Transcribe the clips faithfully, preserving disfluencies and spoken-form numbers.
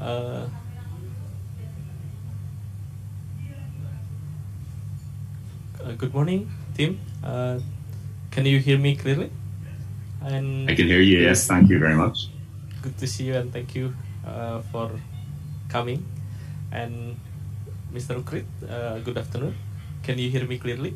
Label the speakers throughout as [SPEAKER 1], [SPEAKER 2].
[SPEAKER 1] Uh, uh, Good morning, team. Uh, can you hear me clearly? And
[SPEAKER 2] I can hear you. Yes, thank you very much.
[SPEAKER 1] good to see you, and thank you uh, for coming. And Mister Ukrit, uh, good afternoon. Can you hear me clearly?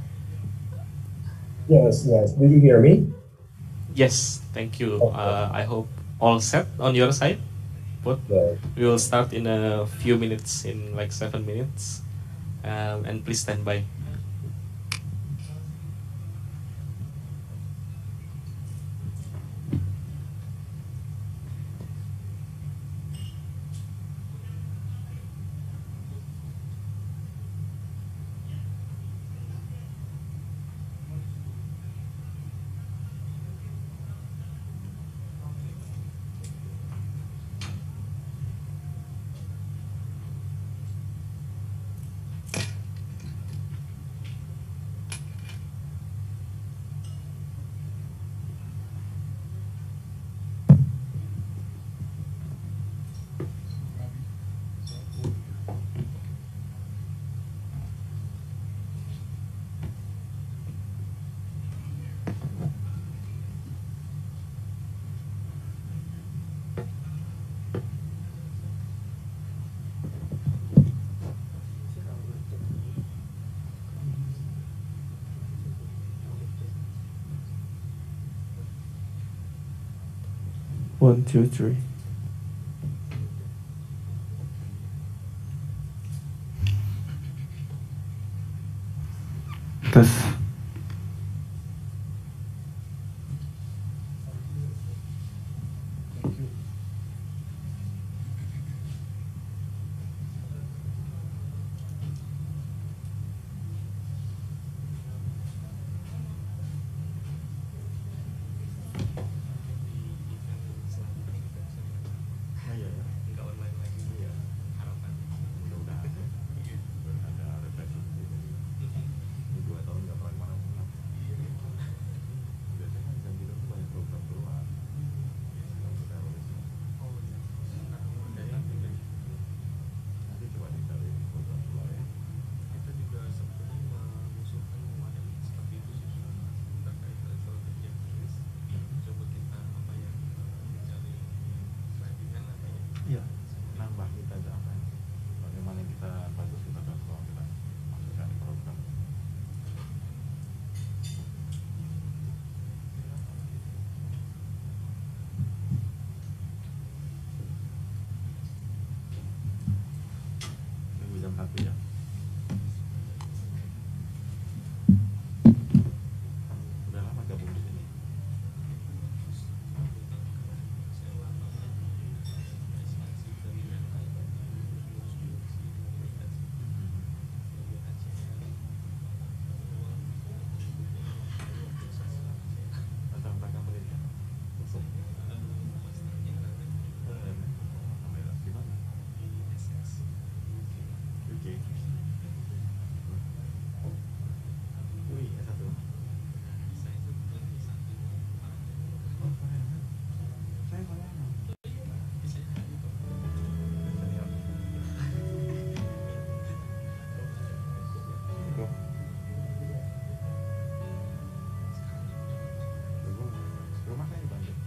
[SPEAKER 3] Yes, yes. Do you hear me?
[SPEAKER 1] Yes, thank you.
[SPEAKER 3] Okay.
[SPEAKER 1] Uh, I hope all set on your side. But
[SPEAKER 3] Yes.
[SPEAKER 1] we will start in a few minutes, in like seven minutes. Um, and please stand by.
[SPEAKER 4] One, two, three. Tes. Iya, nambah kita aja apa ya? Bagaimana kita bagus kita kalau kita masukkan di program. Tunggu jam satu ya. Udah lama gabung di sini. Latar belakang pendidikan. Di mana? U K. Wih, S satu. Oh, Korea. Saya Korea. Go. Rumah saya di Bandung.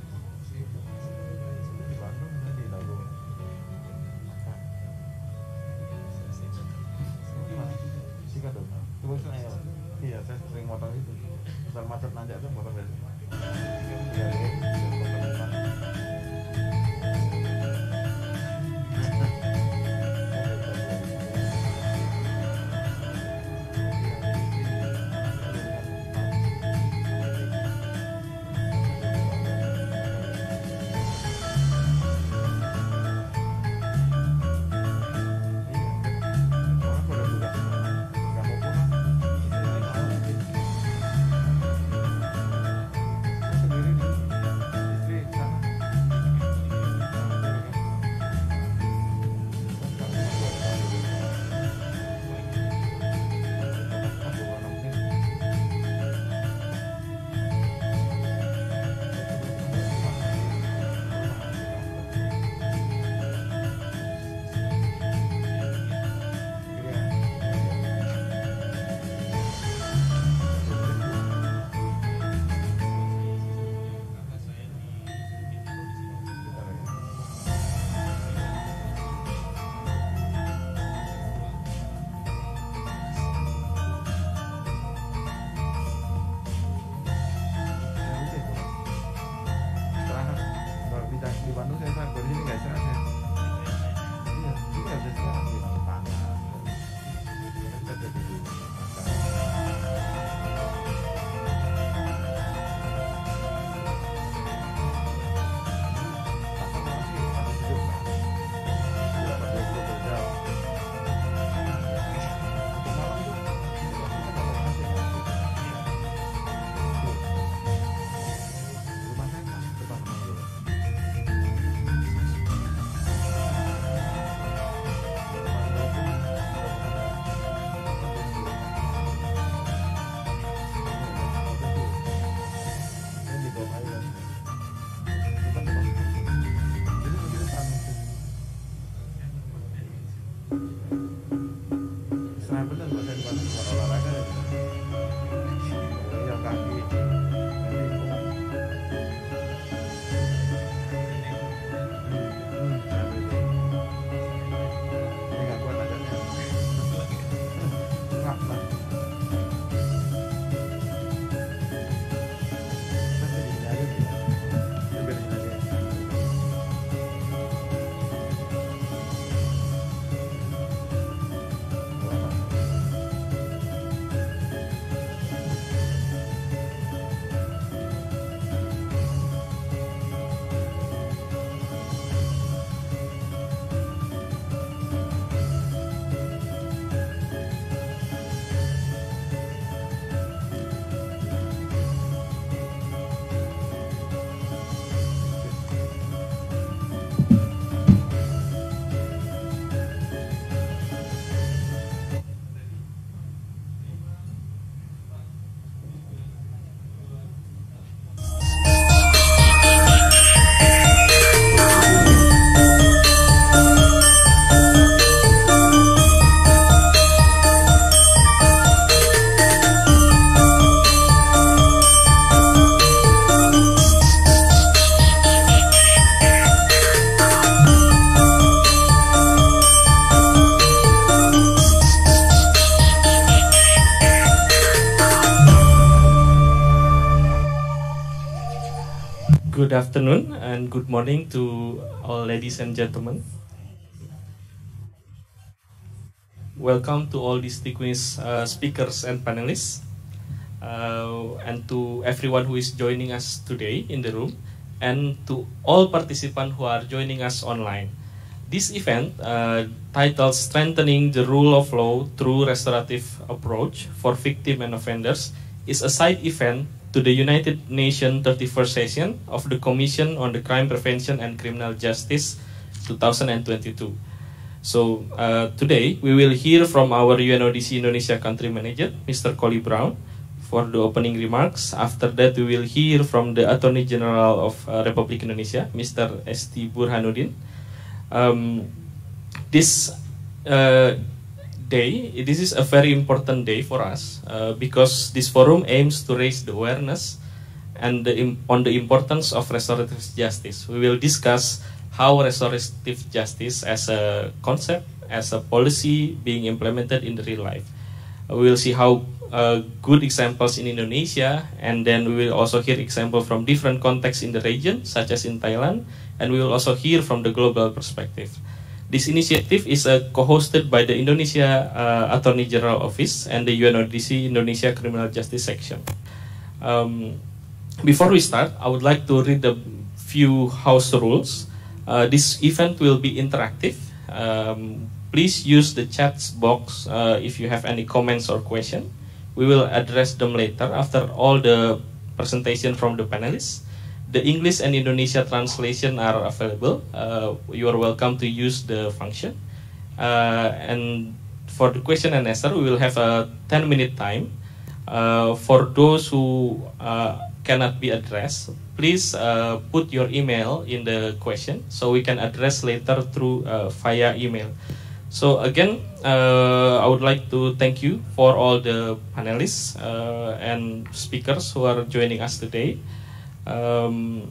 [SPEAKER 4] Di Bandung dan di Dago. Makan. Di mana? Chicago. Tunggu saya. Iya, saya sering motor itu. Besar macet nanjak tuh motor dari sini. Iya, sendiri nih. Setengah bener bahasa di mana buat olahraga ya. Yang kaki,
[SPEAKER 1] Good afternoon and good morning to all ladies and gentlemen. Welcome to all distinguished uh, speakers and panelists, uh, and to everyone who is joining us today in the room, and to all participants who are joining us online. This event, uh, titled Strengthening the Rule of Law Through Restorative Approach for Victims and Offenders, is a side event to the United Nations thirty-first session of the Commission on the Crime Prevention and Criminal Justice two thousand twenty-two. So uh, today we will hear from our U N O D C Indonesia Country Manager, Mister Collie Brown, for the opening remarks. After that we will hear from the Attorney General of uh, Republic Indonesia, Mister S T Burhanuddin. Um, this uh, day, this is a very important day for us uh, because this forum aims to raise the awareness and the, on the importance of restorative justice. We will discuss how restorative justice as a concept, as a policy being implemented in the real life. Uh, we will see how uh, good examples in Indonesia, and then we will also hear examples from different contexts in the region, such as in Thailand, and we will also hear from the global perspective. This initiative is uh, co-hosted by the Indonesia uh, Attorney General Office and the U N O D C Indonesia Criminal Justice Section. Um, before we start, I would like to read a few house rules. Uh, this event will be interactive. Um, please use the chat box uh, if you have any comments or questions. We will address them later after all the presentation from the panelists. The English and Indonesia translation are available. Uh, you are welcome to use the function. Uh, and for the question and answer, we will have a ten minute time. Uh, for those who uh, cannot be addressed, please uh, put your email in the question so we can address later through uh, via email. So again, uh, I would like to thank you for all the panelists uh, and speakers who are joining us today. Um,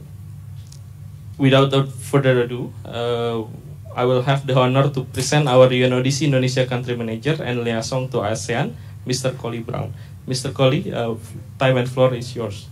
[SPEAKER 1] without further ado, uh, I will have the honor to present our U N O D C Indonesia Country Manager and Liaison to ASEAN, Mister Collie Brown. Mister Collie, uh, time and floor is yours.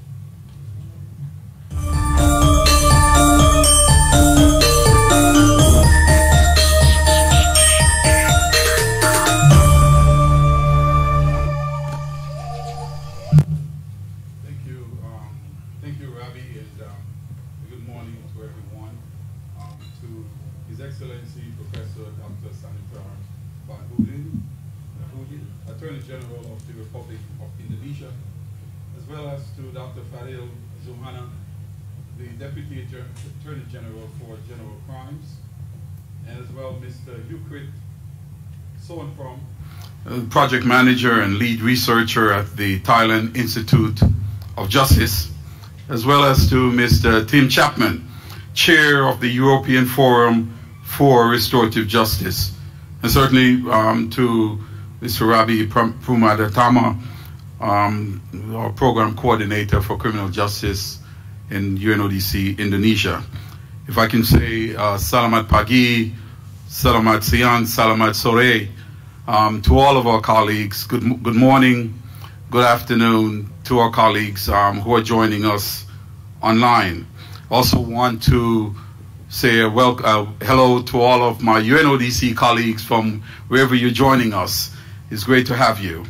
[SPEAKER 5] Attorney General of the Republic of Indonesia, as well as to Doctor Fadil Zumhana, the Deputy Attorney General for General Crimes, and as well Mister Ukrit Soenprom,
[SPEAKER 6] Project Manager and Lead Researcher at the Thailand Institute of Justice, as well as to Mister Tim Chapman, Chair of the European Forum for Restorative Justice, and certainly um, to Mister Rabi Pumadatama, um, our program coordinator for criminal justice in U N O D C Indonesia. If I can say uh, Salamat Pagi, Salamat Siang, Salamat Sore, um, to all of our colleagues, good, good morning, good afternoon to our colleagues um, who are joining us online. Also want to say a wel uh, hello to all of my U N O D C colleagues from wherever you're joining us. It's great to have you.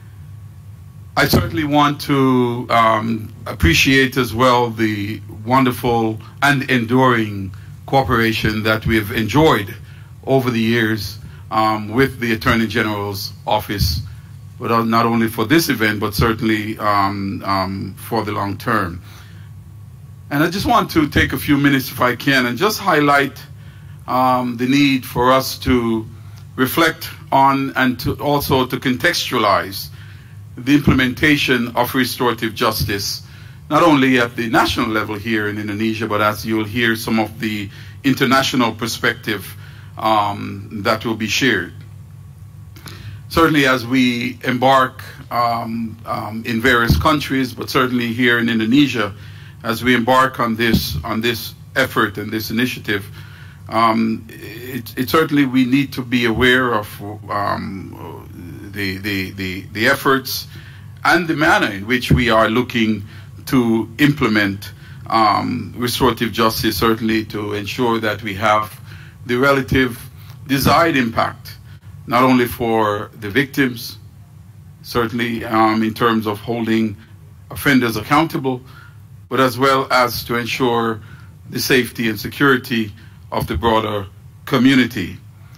[SPEAKER 6] I certainly want to um, appreciate as well the wonderful and enduring cooperation that we've enjoyed over the years um, with the Attorney General's office, but not only for this event, but certainly um, um, for the long term. And I just want to take a few minutes, if I can, and just highlight um, the need for us to reflect on and to also to contextualize the implementation of restorative justice, not only at the national level here in Indonesia, but as you'll hear some of the international perspective um, that will be shared. Certainly as we embark um, um, in various countries, but certainly here in Indonesia, as we embark on this, on this effort and this initiative, um, it, it certainly we need to be aware of um, The, the, the, the efforts and the manner in which we are looking to implement um, restorative justice, certainly to ensure that we have the relative desired impact, not only for the victims, certainly um, in terms of holding offenders accountable, but as well as to ensure the safety and security of the broader community.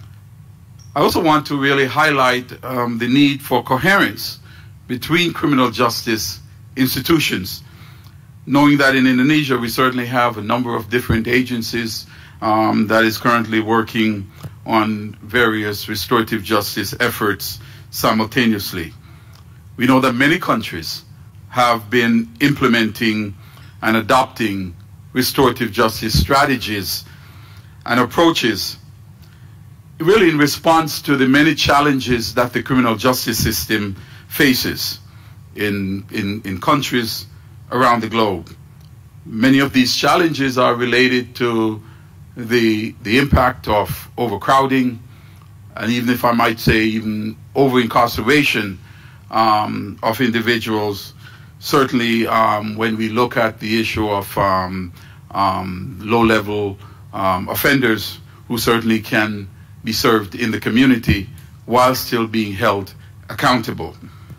[SPEAKER 6] I also want to really highlight um, the need for coherence between criminal justice institutions, knowing that in Indonesia we certainly have a number of different agencies um, that is currently working on various restorative justice efforts simultaneously. We know that many countries have been implementing and adopting restorative justice strategies and approaches really in response to the many challenges that the criminal justice system faces in, in, in countries around the globe. Many of these challenges are related to the, the impact of overcrowding, and even if I might say even over-incarceration um, of individuals. Certainly um, when we look at the issue of um, um, low-level um, offenders who certainly can be served in the community while still being held accountable.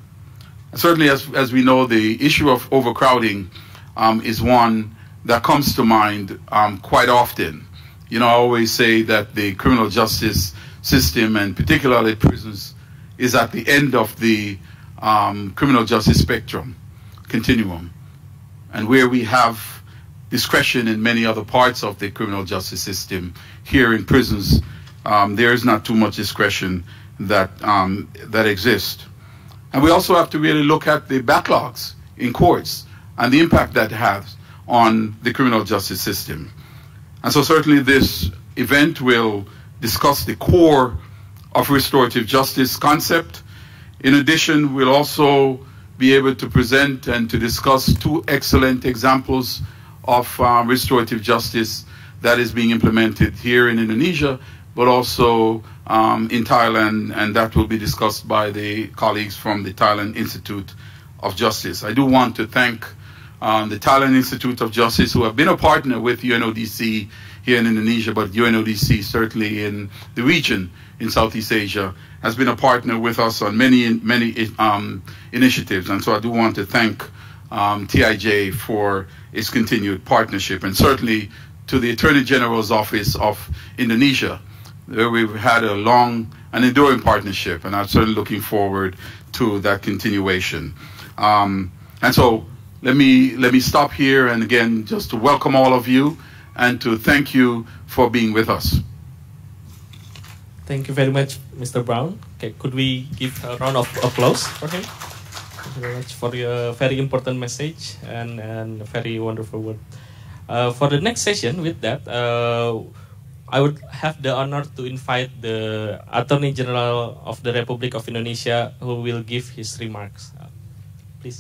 [SPEAKER 6] Certainly, as, as we know, the issue of overcrowding um, is one that comes to mind um, quite often. You know, I always say that the criminal justice system, and particularly prisons, is at the end of the um, criminal justice spectrum, continuum, and where we have discretion in many other parts of the criminal justice system, here in prisons, Um, there is not too much discretion that, um, that exists. And we also have to really look at the backlogs in courts and the impact that has on the criminal justice system. And so certainly this event will discuss the core of restorative justice concept. In addition, we'll also be able to present and to discuss two excellent examples of uh, restorative justice that is being implemented here in Indonesia, but also um, in Thailand, and that will be discussed by the colleagues from the Thailand Institute of Justice. I do want to thank um, the Thailand Institute of Justice, who have been a partner with U N O D C here in Indonesia, but U N O D C certainly in the region in Southeast Asia has been a partner with us on many, many um, initiatives. And so I do want to thank um, T I J for its continued partnership, and certainly to the Attorney General's Office of Indonesia, where we've had a long and enduring partnership, and I'm certainly looking forward to that continuation. Um, and so let me, let me stop here, and again, just to welcome all of you and to thank you for being with us.
[SPEAKER 1] Thank you very much, Mister Brown. Okay, could we give a round of applause for him? Thank you very much for your very important message and, and very wonderful word. Uh, for the next session with that, uh, I would have the honor to invite the Attorney General of the Republic of Indonesia who will give his remarks. Uh, please.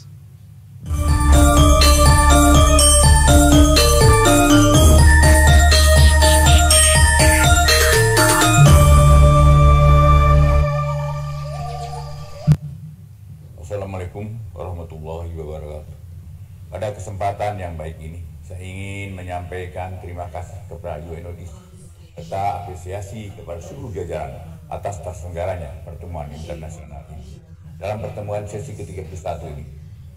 [SPEAKER 7] Assalamualaikum warahmatullahi wabarakatuh. Pada kesempatan yang baik ini, saya ingin menyampaikan terima kasih kepada U N O D C serta apresiasi kepada seluruh jajaran atas terselenggaranya pertemuan internasional ini. Dalam pertemuan sesi ke tiga puluh satu ini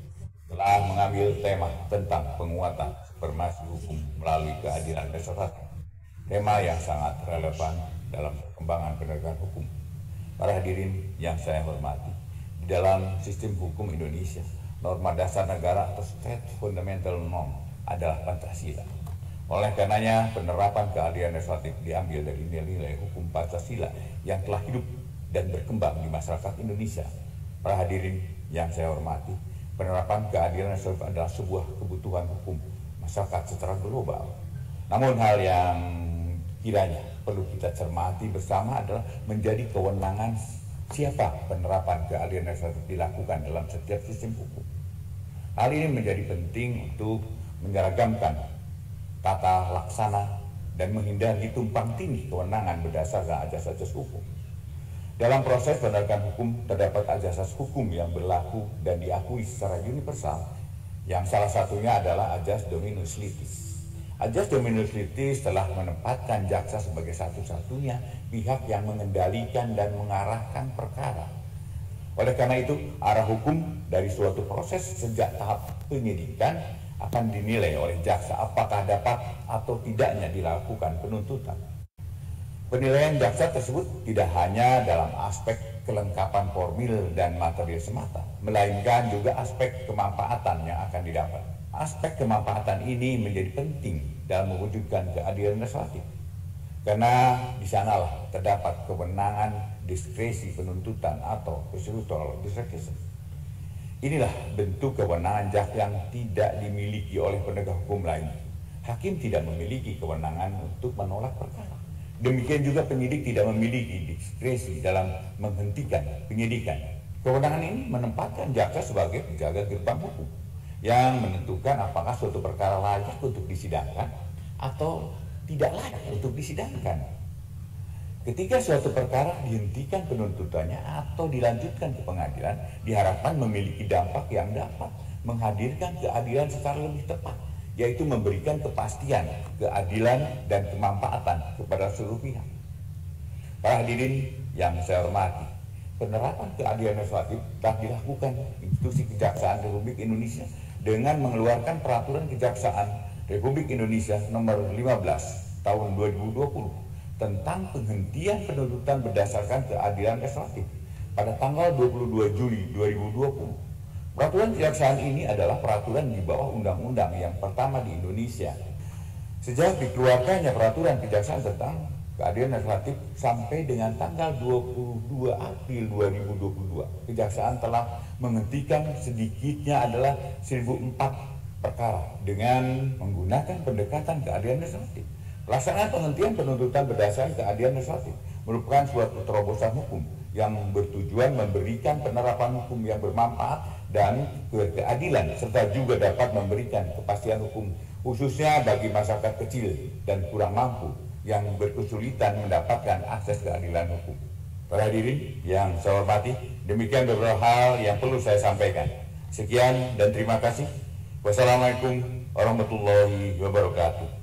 [SPEAKER 7] telah mengambil tema tentang penguatan supremasi hukum melalui keadilan restoratif, tema yang sangat relevan dalam perkembangan penegakan hukum. Para hadirin yang saya hormati, di dalam sistem hukum Indonesia, norma dasar negara atau state fundamental norm adalah Pancasila. Oleh karenanya, penerapan keadilan restoratif diambil dari nilai-nilai hukum Pancasila yang telah hidup dan berkembang di masyarakat Indonesia. Para hadirin yang saya hormati, penerapan keadilan restoratif adalah sebuah kebutuhan hukum masyarakat secara global. Namun hal yang kiranya perlu kita cermati bersama adalah menjadi kewenangan siapa penerapan keadilan restoratif dilakukan dalam setiap sistem hukum. Hal ini menjadi penting untuk menyeragamkan tata laksana dan menghindari tumpang tindih kewenangan berdasarkan ajas-ajas hukum. Dalam proses penegakan hukum terdapat ajas hukum yang berlaku dan diakui secara universal, yang salah satunya adalah ajas dominus litis. Ajas dominus litis telah menempatkan jaksa sebagai satu-satunya pihak yang mengendalikan dan mengarahkan perkara. Oleh karena itu, arah hukum dari suatu proses sejak tahap penyidikan akan dinilai oleh jaksa apakah dapat atau tidaknya dilakukan penuntutan. Penilaian jaksa tersebut tidak hanya dalam aspek kelengkapan formil dan material semata, melainkan juga aspek kemanfaatan yang akan didapat. Aspek kemanfaatan ini menjadi penting dalam mewujudkan keadilan restoratif, karena di sanalah terdapat kewenangan diskresi penuntutan atau procedural discretion. Inilah bentuk kewenangan jaksa yang tidak dimiliki oleh penegak hukum lain. Hakim tidak memiliki kewenangan untuk menolak perkara. Demikian juga penyidik tidak memiliki diskresi dalam menghentikan penyidikan. Kewenangan ini menempatkan jaksa sebagai penjaga gerbang hukum yang menentukan apakah suatu perkara layak untuk disidangkan atau tidak layak untuk disidangkan. Ketika suatu perkara dihentikan penuntutannya atau dilanjutkan ke pengadilan, diharapkan memiliki dampak yang dapat menghadirkan keadilan secara lebih tepat, yaitu memberikan kepastian, keadilan, dan kemanfaatan kepada seluruh pihak. Para hadirin yang saya hormati, penerapan keadilan restoratif telah dilakukan institusi Kejaksaan Republik Indonesia dengan mengeluarkan Peraturan Kejaksaan Republik Indonesia nomor lima belas tahun dua ribu dua puluh tentang penghentian penuntutan berdasarkan keadilan restoratif pada tanggal dua puluh dua Juli dua ribu dua puluh. Peraturan kejaksaan ini adalah peraturan di bawah undang-undang yang pertama di Indonesia. Sejak dikeluarkannya peraturan kejaksaan tentang keadilan restoratif sampai dengan tanggal dua puluh dua April dua ribu dua puluh dua, kejaksaan telah menghentikan sedikitnya adalah seribu empat perkara dengan menggunakan pendekatan keadilan restoratif. Pelaksanaan penghentian penuntutan berdasarkan keadilan restoratif merupakan suatu terobosan hukum yang bertujuan memberikan penerapan hukum yang bermanfaat dan berkeadilan, serta juga dapat memberikan kepastian hukum khususnya bagi masyarakat kecil dan kurang mampu yang berkesulitan mendapatkan akses keadilan hukum. Para hadirin yang saya hormati, demikian beberapa hal yang perlu saya sampaikan. Sekian dan terima kasih. Wassalamualaikum warahmatullahi wabarakatuh.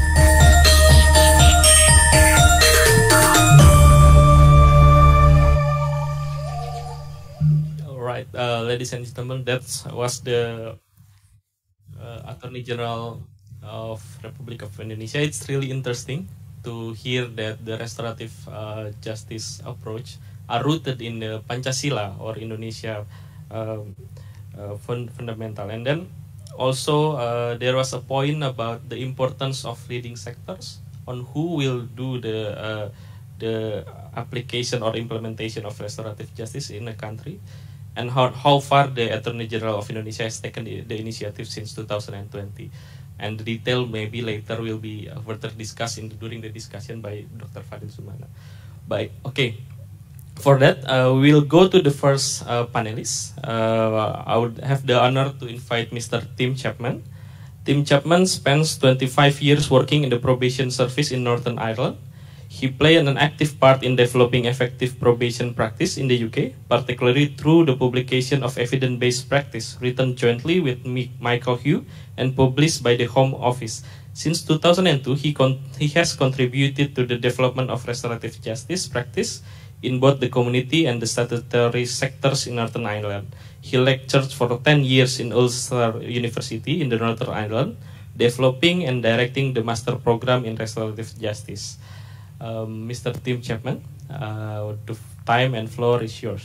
[SPEAKER 1] Alright, uh, ladies and gentlemen, that was the uh, Attorney General of Republic of Indonesia. It's really interesting to hear that the restorative uh, justice approach are rooted in the Pancasila or Indonesia uh, uh, fund fundamental. And then also uh, there was a point about the importance of leading sectors on who will do the uh, the application or implementation of restorative justice in a country, and how, how far the Attorney General of Indonesia has taken the, the initiative since two thousand twenty. and the detail maybe later will be uh, further discussed in the, during the discussion by Doctor Fadil Zoumana. But okay, for that uh, we'll go to the first uh, panelist. Uh, I would have the honor to invite Mister Tim Chapman. Tim Chapman spends twenty-five years working in the probation service in Northern Ireland. He played an active part in developing effective probation practice in the U K, particularly through the publication of evidence-based practice, written jointly with Michael Hugh and published by the Home Office. Since two thousand two, he, con he has contributed to the development of restorative justice practice in both the community and the statutory sectors in Northern Ireland. He lectured for ten years in Ulster University in the Northern Ireland, developing and directing the master program in restorative justice. Um, Mister Tim Chapman, uh, the time and floor is yours.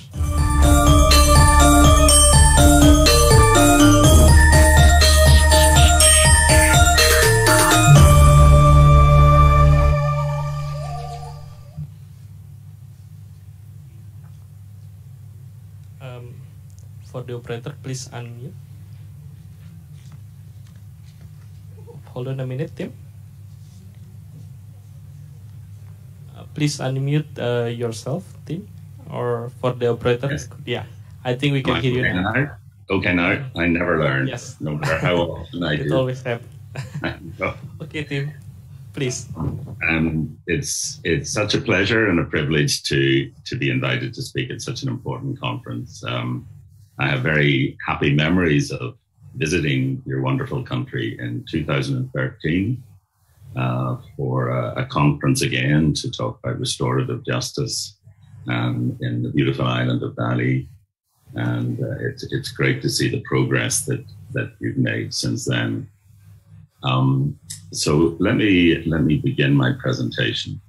[SPEAKER 1] Um, for the operator, please unmute. Hold on a minute, Tim. Please unmute uh, yourself, Tim, or for the operator.
[SPEAKER 2] Yes.
[SPEAKER 1] Yeah, I think we can
[SPEAKER 2] Am I
[SPEAKER 1] hear you
[SPEAKER 2] okay
[SPEAKER 1] now.
[SPEAKER 2] now. Okay, now I never learn.
[SPEAKER 1] Yes.
[SPEAKER 2] No matter how often I
[SPEAKER 1] It
[SPEAKER 2] do.
[SPEAKER 1] always happens.
[SPEAKER 2] Oh,
[SPEAKER 1] Okay, Tim, please.
[SPEAKER 2] um, it's it's such a pleasure and a privilege to to be invited to speak at such an important conference. Um, I have very happy memories of visiting your wonderful country in two thousand thirteen. Uh, for a, a conference again to talk about restorative justice um, in the beautiful island of Bali, and uh, it's it's great to see the progress that that you've made since then. Um, so let me let me begin my presentation.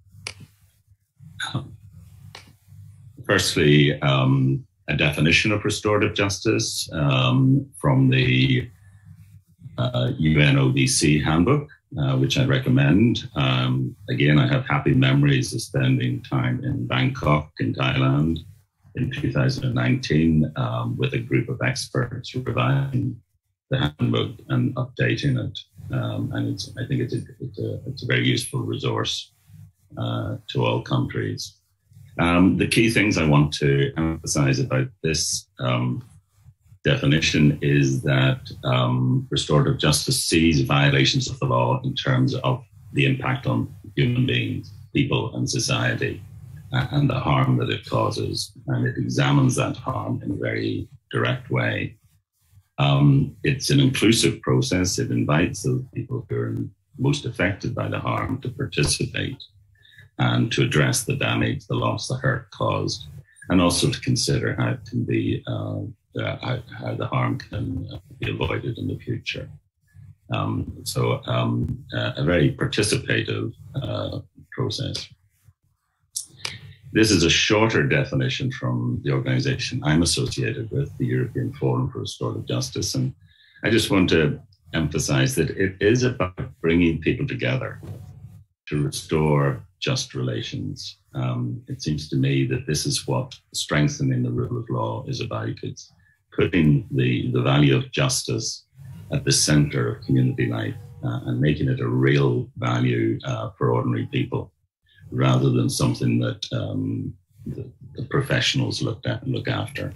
[SPEAKER 2] Firstly, um, a definition of restorative justice um, from the uh, U N O D C handbook. Uh, which I recommend. Um, again, I have happy memories of spending time in Bangkok, in Thailand, in two thousand nineteen um, with a group of experts revising the handbook and updating it. Um, and it's, I think it's a, it's a, it's a very useful resource uh, to all countries. Um, the key things I want to emphasize about this um, definition is that um, restorative justice sees violations of the law in terms of the impact on human beings, people and society, uh, and the harm that it causes. And it examines that harm in a very direct way. Um, it's an inclusive process. It invites those people who are most affected by the harm to participate and to address the damage, the loss, the hurt caused, and also to consider how it can be uh, Uh, how, how the harm can uh, be avoided in the future. Um, so um, uh, a very participative uh, process. This is a shorter definition from the organization I'm associated with, the European Forum for Restorative Justice. And I just want to emphasize that it is about bringing people together to restore just relations. Um, it seems to me that this is what strengthening the rule of law is about. It's putting the, the value of justice at the center of community life uh, and making it a real value uh, for ordinary people, rather than something that um, the, the professionals look at look after.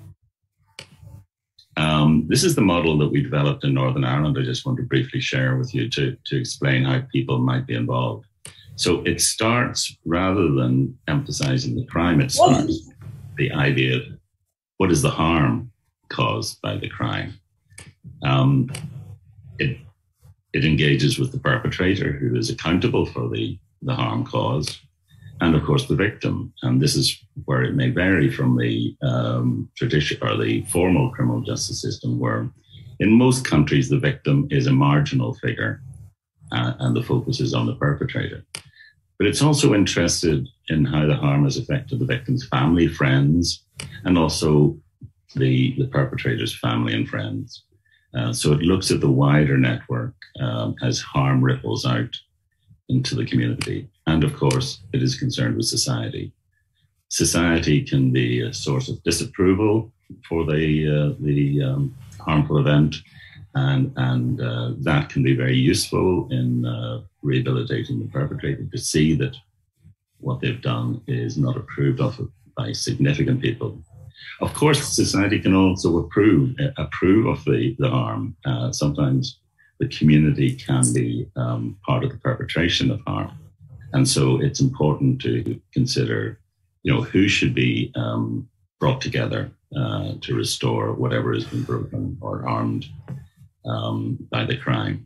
[SPEAKER 2] Um, this is the model that we developed in Northern Ireland. I just want to briefly share with you to, to explain how people might be involved. So it starts, rather than emphasizing the crime, it starts the idea of what is the harm caused by the crime. Um, it, it engages with the perpetrator, who is accountable for the, the harm caused, and of course the victim. And this is where it may vary from the um, tradition or the formal criminal justice system, where in most countries the victim is a marginal figure uh, and the focus is on the perpetrator. But it's also interested in how the harm has affected the victim's family, friends, and also the, the perpetrator's family and friends. Uh, so it looks at the wider network um, as harm ripples out into the community. And of course, it is concerned with society. Society can be a source of disapproval for the, uh, the um, harmful event, And, and uh, that can be very useful in uh, rehabilitating the perpetrator to see that what they've done is not approved of by significant people. Of course, society can also approve, approve of the, the harm. Uh, sometimes the community can be um, part of the perpetration of harm. And so it's important to consider, you know, who should be um, brought together uh, to restore whatever has been broken or harmed um, by the crime.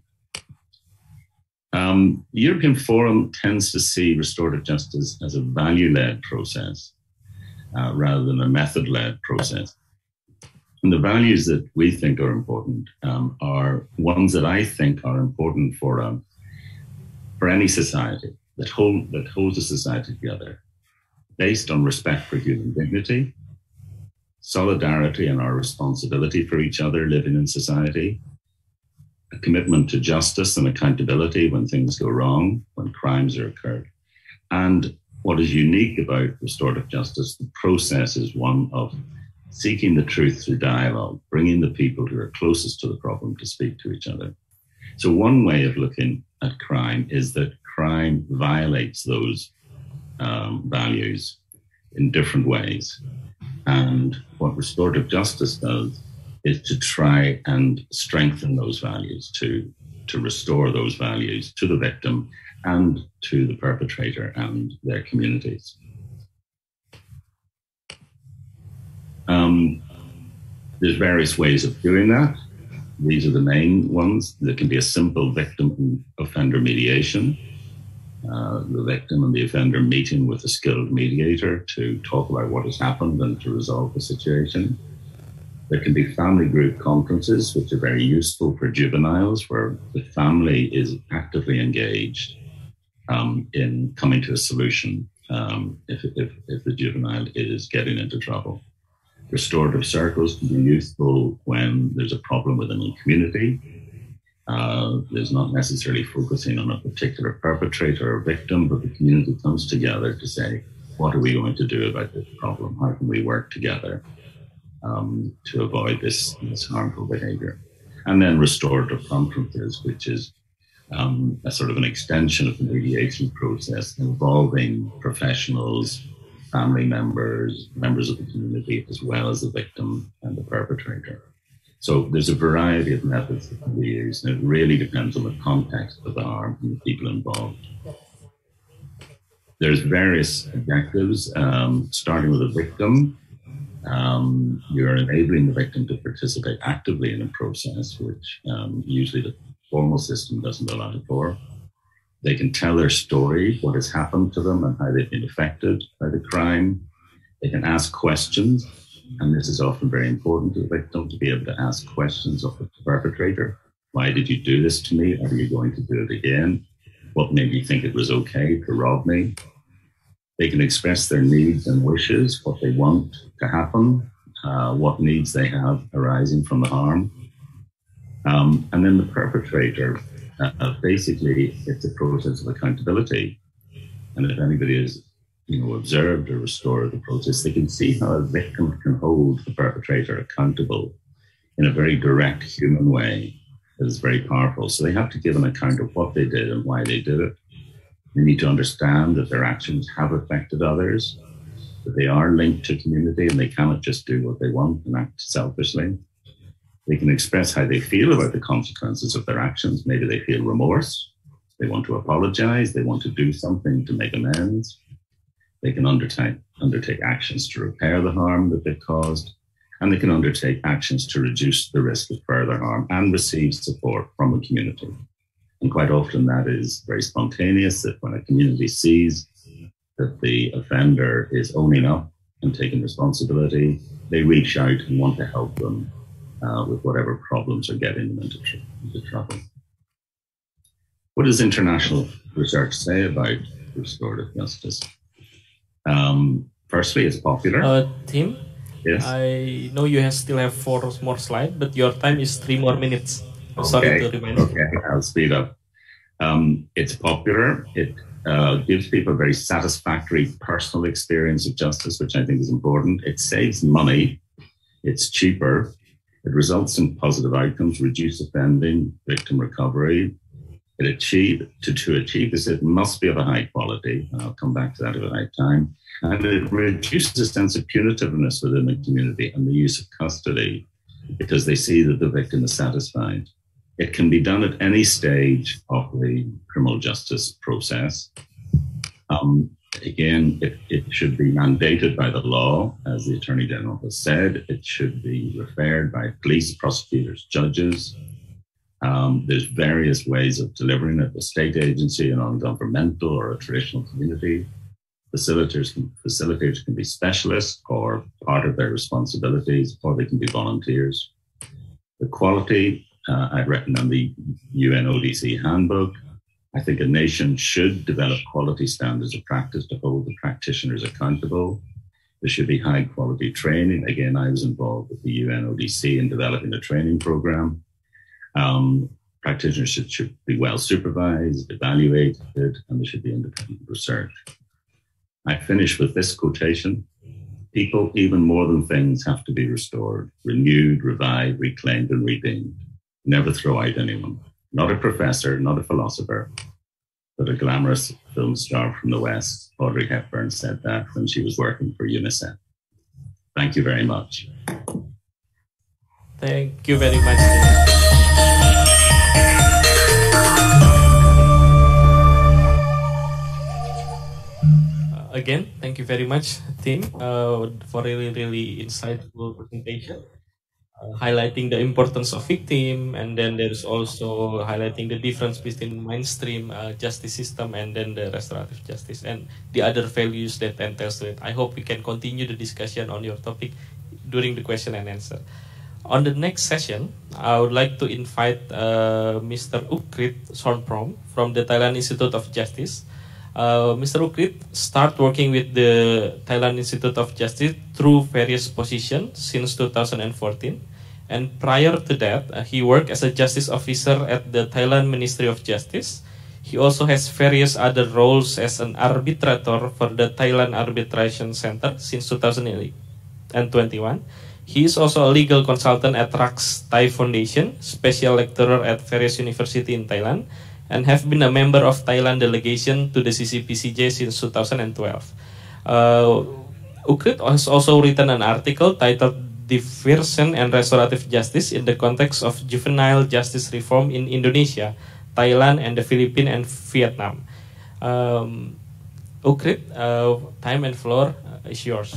[SPEAKER 2] Um, the European Forum tends to see restorative justice as a value-led process uh, rather than a method-led process. And the values that we think are important um, are ones that I think are important for, um, for any society that, hold, that holds a society together, based on respect for human dignity, solidarity and our responsibility for each other living in society, a commitment to justice and accountability when things go wrong, when crimes are occurred. And what is unique about restorative justice, the process is one of seeking the truth through dialogue, bringing the people who are closest to the problem to speak to each other. So one way of looking at crime is that crime violates those um, values in different ways. And what restorative justice does is to try and strengthen those values, to, to restore those values to the victim and to the perpetrator and their communities. Um, there's various ways of doing that. These are the main ones. There can be a simple victim and offender mediation. Uh, the victim and the offender meeting with a skilled mediator to talk about what has happened and to resolve the situation. There can be family group conferences, which are very useful for juveniles, where the family is actively engaged um, in coming to a solution um, if, if, if the juvenile is getting into trouble. Restorative circles can be useful when there's a problem within a community. Uh, there's not necessarily focusing on a particular perpetrator or victim, but the community comes together to say, what are we going to do about this problem? How can we work together um, to avoid this, this harmful behavior? And then restorative conferences, which is um, a sort of an extension of the mediation process involving professionals, family members, members of the community, as well as the victim and the perpetrator. So there's a variety of methods that can be used, and it really depends on the context of the harm and the people involved. There's various objectives, um, starting with a victim. Um, you're enabling the victim to participate actively in a process, which um, usually the formal system doesn't allow for. They can tell their story, what has happened to them and how they've been affected by the crime. They can ask questions. And this is often very important to the victim, to be able to ask questions of the perpetrator. Why did you do this to me? Are you going to do it again? What made you think it was okay to rob me? They can express their needs and wishes, what they want to happen, uh, what needs they have arising from the harm. Um, and then the perpetrator, uh, basically, it's a process of accountability. And if anybody is you know, observed or restored the process, they can see how a victim can hold the perpetrator accountable in a very direct human way that is very powerful. So they have to give an account of what they did and why they did it. They need to understand that their actions have affected others, that they are linked to community and they cannot just do what they want and act selfishly. They can express how they feel about the consequences of their actions. Maybe they feel remorse, they want to apologize, they want to do something to make amends. They can undertake, undertake actions to repair the harm that they've caused, and they can undertake actions to reduce the risk of further harm and receive support from a community. And quite often that is very spontaneous, that when a community sees that the offender is owning up and taking responsibility, they reach out and want to help them uh, with whatever problems are getting them into, tr into trouble. What does international research say about restorative justice? Um, firstly, it's popular.
[SPEAKER 1] Uh, Tim,
[SPEAKER 2] yes.
[SPEAKER 1] I know you have still have four more slides, but your time is three more minutes.
[SPEAKER 2] Okay.
[SPEAKER 1] Sorry to remind you.
[SPEAKER 2] Okay, I'll speed up. Um, it's popular. It uh, gives people a very satisfactory personal experience of justice, which I think is important. It saves money. It's cheaper. It results in positive outcomes, reduce offending, victim recovery. It achieve, to, to achieve this, it must be of a high quality, and I'll come back to that if I have time. And it reduces a sense of punitiveness within the community and the use of custody, because they see that the victim is satisfied. It can be done at any stage of the criminal justice process. Um, again, it, it should be mandated by the law, as the Attorney General has said. It should be referred by police, prosecutors, judges. Um, there's various ways of delivering it, a state agency, a non-governmental, or a traditional community. Facilitators can, facilitators can be specialists or part of their responsibilities, or they can be volunteers. The quality, uh, I'd recommend the U N O D C handbook. I think a nation should develop quality standards of practice to hold the practitioners accountable. There should be high quality training. Again, I was involved with the U N O D C in developing a training program. Um, practitioners should, should be well supervised, evaluated, and there should be independent research. I finish with this quotation: people, even more than things, have to be restored, renewed, revived, reclaimed, and redeemed. Never throw out anyone. Not a professor, not a philosopher, but a glamorous film star from the West. Audrey Hepburn said that when she was working for UNICEF. Thank you very much.
[SPEAKER 1] Thank you very much. Again, thank you very much, Tim, uh, for really, really insightful presentation, uh, highlighting the importance of victim, and then there's also highlighting the difference between mainstream uh, justice system and then the restorative justice and the other values that entails to it. I hope we can continue the discussion on your topic during the question and answer. On the next session, I would like to invite uh, Mister Ukrit Sornprom from the Thailand Institute of Justice. Uh, Mister Ukrit started working with the Thailand Institute of Justice through various positions since two thousand fourteen, and prior to that, uh, he worked as a justice officer at the Thailand Ministry of Justice. He also has various other roles as an arbitrator for the Thailand Arbitration Center since two thousand twenty-one. He is also a legal consultant at RAKS Thai Foundation, special lecturer at various universities in Thailand, and have been a member of Thailand delegation to the C C P C J since two thousand twelve. Uh, Ukrit has also written an article titled Diversion and Restorative Justice in the Context of Juvenile Justice Reform in Indonesia, Thailand, and the Philippines and Vietnam. Um, Ukrit, uh, time and floor is yours.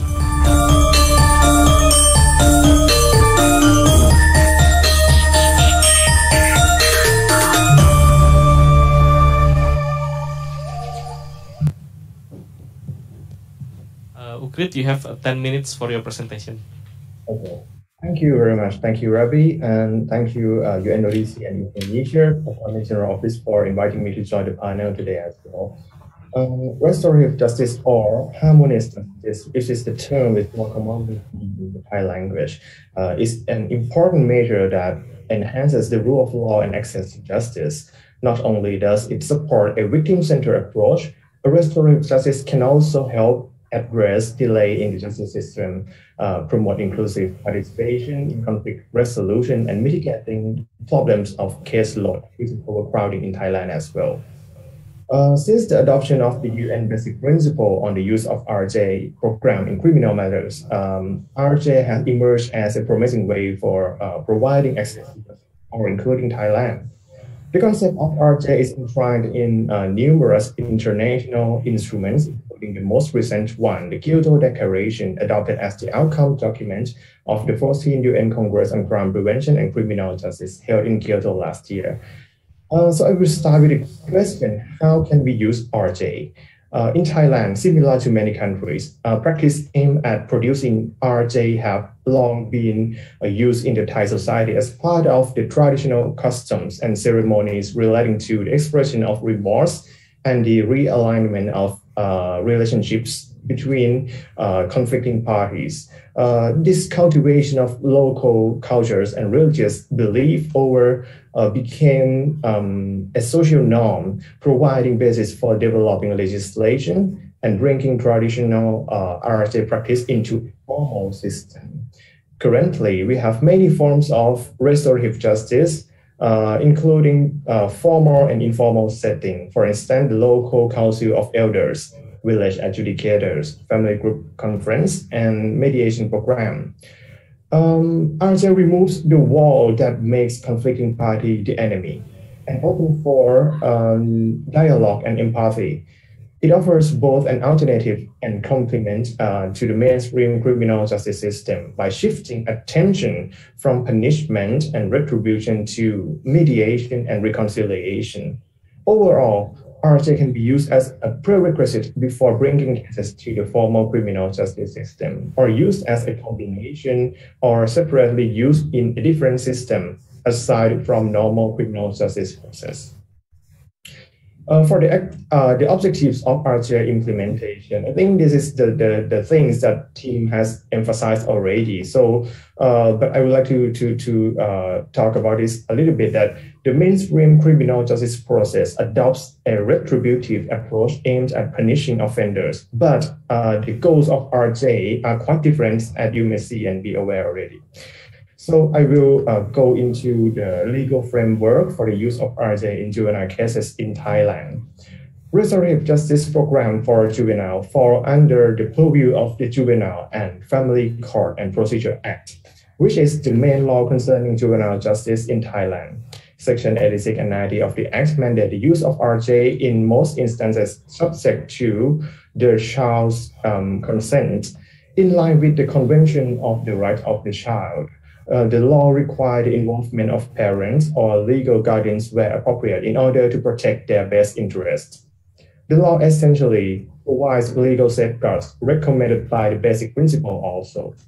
[SPEAKER 1] Ukrit, you have uh, ten minutes for your presentation.
[SPEAKER 3] Okay. Thank you very much. Thank you, Ravi, and thank you, uh, U N O D C and Indonesia, Attorney General Office, for inviting me to join the panel today as well. Um, restorative justice or harmonious justice, which is the term with more commonly in the Thai language, uh, is an important measure that enhances the rule of law and access to justice. Not only does it support a victim-centered approach, a restorative justice can also help address delay in the justice system, uh, promote inclusive participation in conflict resolution, and mitigating problems of caseload, which is overcrowding in Thailand as well. Uh, since the adoption of the U N Basic Principle on the use of R J program in criminal matters, um, R J has emerged as a promising way for uh, providing access to justice, or including Thailand. The concept of R J is enshrined in uh, numerous international instruments, including the most recent one, the Kyoto Declaration, adopted as the outcome document of the fourteenth U N Congress on Crime Prevention and Criminal Justice held in Kyoto last year. Uh, so I will start with the question, how can we use R J? Uh, in Thailand, similar to many countries, uh, practice aimed at producing R J have long been uh, used in the Thai society as part of the traditional customs and ceremonies relating to the expression of remorse and the realignment of uh, relationships between uh, conflicting parties. Uh, this cultivation of local cultures and religious belief over uh, became um, a social norm, providing basis for developing legislation and bringing traditional uh, R J practice into a formal system. Currently, we have many forms of restorative justice, uh, including uh, formal and informal setting. For instance, the local council of elders, village adjudicators, family group conference, and mediation program. Um, R J removes the wall that makes conflicting party the enemy and open for um, dialogue and empathy. It offers both an alternative and complement uh, to the mainstream criminal justice system by shifting attention from punishment and retribution to mediation and reconciliation. Overall, R J can be used as a prerequisite before bringing cases to the formal criminal justice system, or used as a combination or separately used in a different system aside from normal criminal justice process. Uh, for the uh, the objectives of R J implementation, I think this is the, the, the things that team has emphasized already. So, uh, but I would like to to to uh, talk about this a little bit. That the mainstream criminal justice process adopts a retributive approach aimed at punishing offenders, but uh, the goals of R J are quite different, as you may see and be aware already. So I will uh, go into the legal framework for the use of R J in juvenile cases in Thailand. Restorative justice program for juvenile fall under the purview of the Juvenile and Family Court and Procedure Act, which is the main law concerning juvenile justice in Thailand. Section eighty-six and ninety of the Act mandate the use of R J in most instances subject to the child's um, consent, in line with the Convention of the Right of the Child. Uh, the law requires the involvement of parents or legal guardians where appropriate in order to protect their best interests. The law essentially provides legal safeguards recommended by the basic principle also.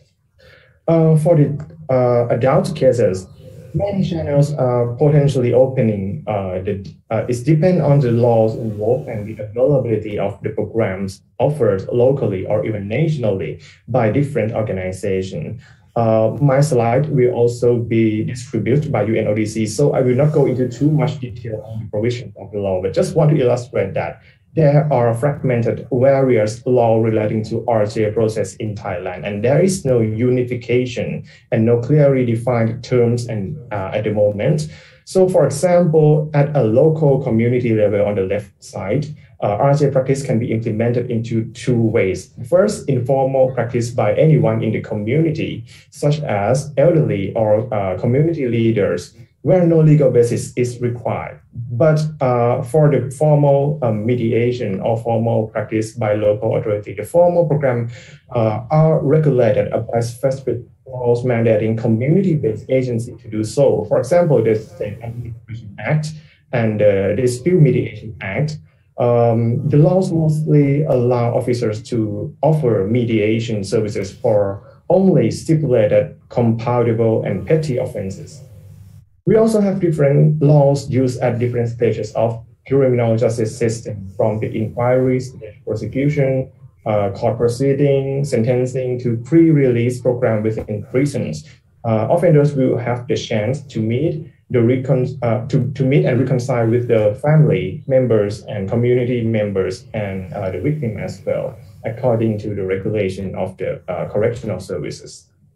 [SPEAKER 3] Uh, for the uh, adult cases, many channels are potentially opening. Uh, the, uh, it depends on the laws involved and the availability of the programs offered locally or even nationally by different organizations. Uh, my slide will also be distributed by U N O D C, so I will not go into too much detail on the provision of the law, but just want to illustrate that there are fragmented various laws relating to R J process in Thailand, and there is no unification and no clearly defined terms and uh, at the moment. So for example, at a local community level on the left side, Uh, R J practice can be implemented into two ways. First, informal practice by anyone in the community, such as elderly or uh, community leaders, where no legal basis is required. But uh, for the formal um, mediation or formal practice by local authority, the formal program uh, are regulated by specific laws mandating community-based agency to do so. For example, the State Administration Act and the Dispute Mediation Act. Um, the laws mostly allow officers to offer mediation services for only stipulated compoundable and petty offenses. We also have different laws used at different stages of criminal justice system, from the inquiry, prosecution, uh, court proceeding, sentencing to pre-release program within prisons. Uh, offenders will have the chance to meet The recon uh, to, to meet and reconcile with the family members and community members and uh, the victim as well, according to the regulation of the uh, correctional services.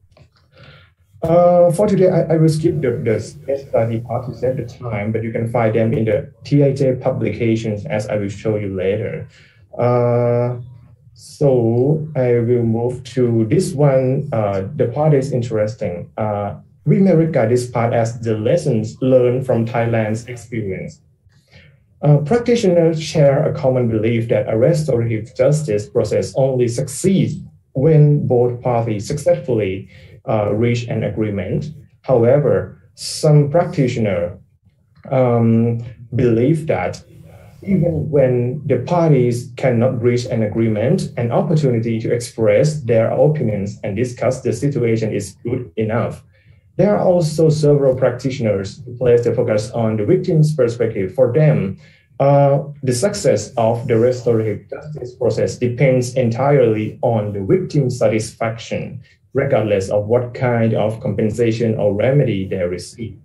[SPEAKER 3] Uh, for today, I, I will skip the, the case study part to save the time, but you can find them in the T H A publications, as I will show you later. Uh, so I will move to this one. Uh, the part is interesting. Uh, We may regard this part as the lessons learned from Thailand's experience. Uh, practitioners share a common belief that a restorative justice process only succeeds when both parties successfully uh, reach an agreement. However, some practitioners um, believe that even when the parties cannot reach an agreement, an opportunity to express their opinions and discuss the situation is good enough. There are also several practitioners who place the focus on the victim's perspective. For them, uh, the success of the restorative justice process depends entirely on the victim's satisfaction, regardless of what kind of compensation or remedy they receive.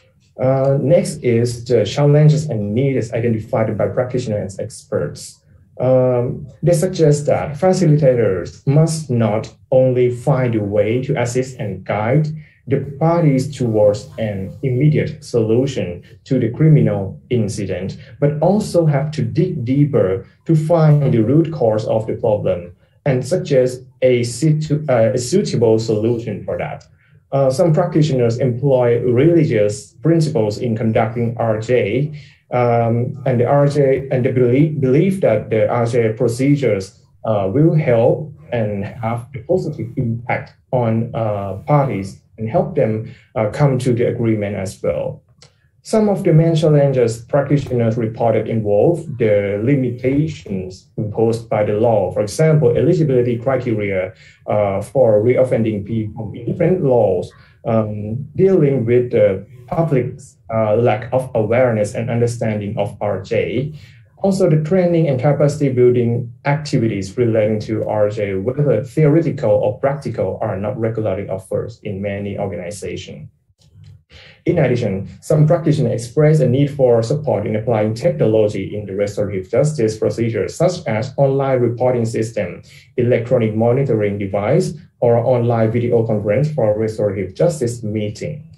[SPEAKER 3] Uh, next is the challenges and needs identified by practitioners and experts. Um, they suggest that facilitators must not only find a way to assist and guide the parties towards an immediate solution to the criminal incident, but also have to dig deeper to find the root cause of the problem and suggest a, situ- uh, a suitable solution for that. Uh, some practitioners employ religious principles in conducting R J, um, and the R J and they believe, believe that the R J procedures uh, will help and have a positive impact on uh, parties and help them uh, come to the agreement as well. Some of the main challenges practitioners reported involve the limitations imposed by the law. For example, eligibility criteria uh, for reoffending people in different laws, um, dealing with the public's uh, lack of awareness and understanding of R J. Also, the training and capacity building activities relating to R J, whether theoretical or practical, are not regularly offered in many organizations. In addition, some practitioners express a need for support in applying technology in the restorative justice procedures, such as online reporting system, electronic monitoring device, or online video conference for restorative justice meeting.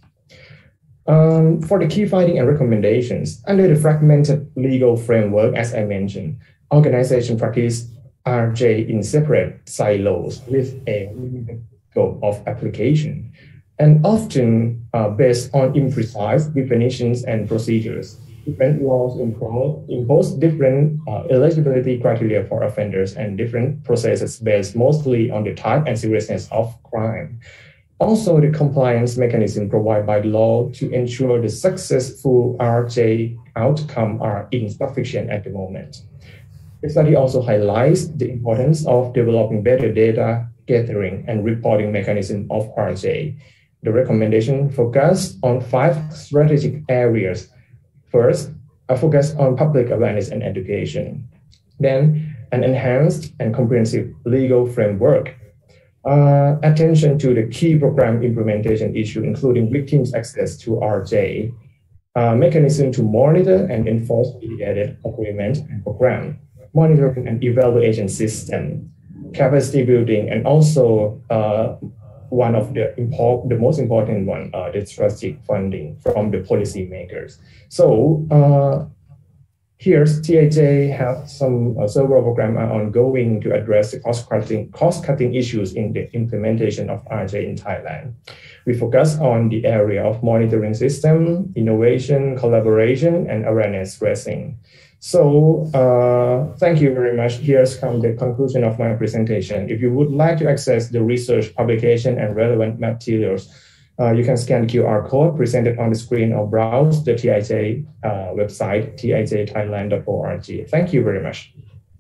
[SPEAKER 3] Um, for the key findings and recommendations, under the fragmented legal framework, as I mentioned, organizations practice R J in separate silos with a limited scope of application, and often uh, based on imprecise definitions and procedures. Different laws impose different uh, eligibility criteria for offenders and different processes based mostly on the type and seriousness of crime. Also, the compliance mechanism provided by law to ensure the successful R J outcome are insufficient at the moment. The study also highlights the importance of developing better data gathering and reporting mechanism of R J. The recommendation focused on five strategic areas. First, a focus on public awareness and education. Then, an enhanced and comprehensive legal framework. Uh, attention to the key program implementation issue, including victims' access to R J, uh, mechanism to monitor and enforce mediated agreement and program, monitoring and evaluation system, capacity building, and also uh, one of the import, the most important one, uh, the strategic funding from the policymakers. So uh, here, T H A has some uh, several programs are ongoing to address the cost-cutting cost-cutting issues in the implementation of R J in Thailand. We focus on the area of monitoring system, innovation, collaboration, and awareness raising. So uh, thank you very much. Here's come the conclusion of my presentation. If you would like to access the research, publication, and relevant materials, uh, you can scan the Q R code presented on the screen or browse the T H A uh, website, t h a thailand dot org. Thank you very much.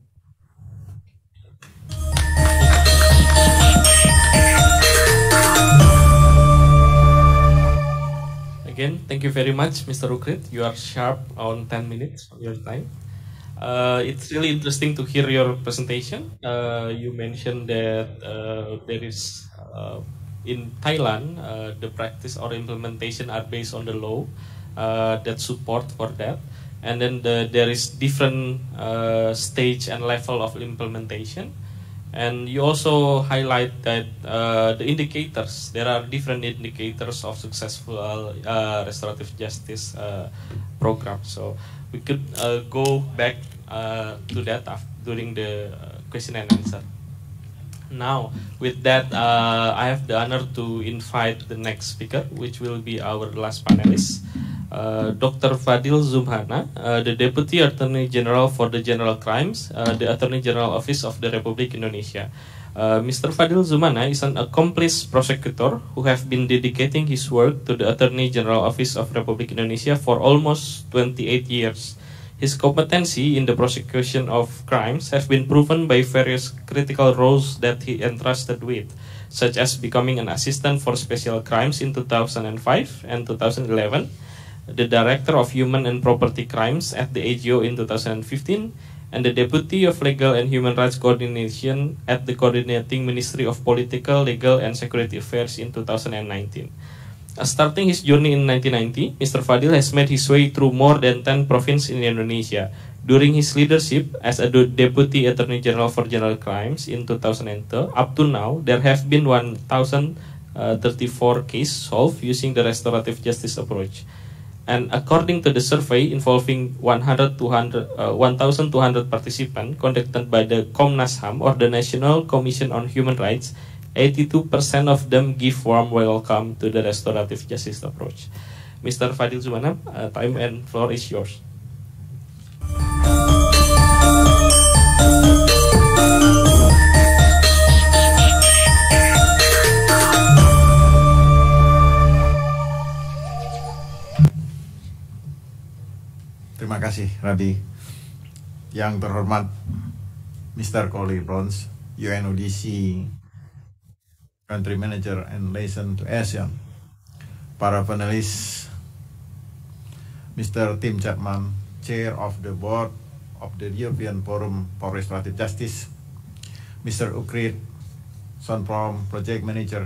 [SPEAKER 1] Again, thank you very much, Mister Rukrit. You are sharp on ten minutes of your time. Uh, it's really interesting to hear your presentation. Uh, you mentioned that uh, there is, uh, in Thailand, uh, the practice or implementation are based on the law uh, that support for that. And then the, there is different uh, stage and level of implementation. And you also highlight that uh, the indicators, there are different indicators of successful uh, restorative justice uh, program. So we could uh, go back uh, to that after, during the question and answer. Now, with that, uh, I have the honor to invite the next speaker, which will be our last panelist. Uh, Doctor Fadil Zumhana, uh, the Deputy Attorney General for the General Crimes, uh, the Attorney General Office of the Republic Indonesia. Uh, Mister Fadil Zumhana is an accomplished prosecutor who have been dedicating his work to the Attorney General Office of Republic Indonesia for almost twenty-eight years. His competency in the prosecution of crimes have been proven by various critical roles that he entrusted with, such as becoming an assistant for special crimes in two thousand five and two thousand eleven, the Director of Human and Property Crimes at the A G O in two thousand fifteen, and the Deputy of Legal and Human Rights Coordination at the Coordinating Ministry of Political, Legal, and Security Affairs in two thousand nineteen. Uh, starting his journey in nineteen ninety, Mister Fadil has made his way through more than ten provinces in Indonesia, During his leadership as a Deputy Attorney General for General Crimes in two thousand two, up to now, there have been one thousand thirty-four cases solved using the restorative justice approach. And according to the survey involving one thousand two hundred participants conducted by the Komnas H A M or the National Commission on Human Rights, eighty-two percent of them give warm welcome to the restorative justice approach. Mister Fadil Zumhana, uh, time and floor is yours.
[SPEAKER 4] Terima kasih, Rabi. Yang terhormat Mister Coley Bronze, U N O D C Country Manager and Liaison to ASEAN, para panelis, Mister Tim Chapman, Chair of the Board of the European Forum for Restorative Justice, Mister Ukrit Sonprom, Project Manager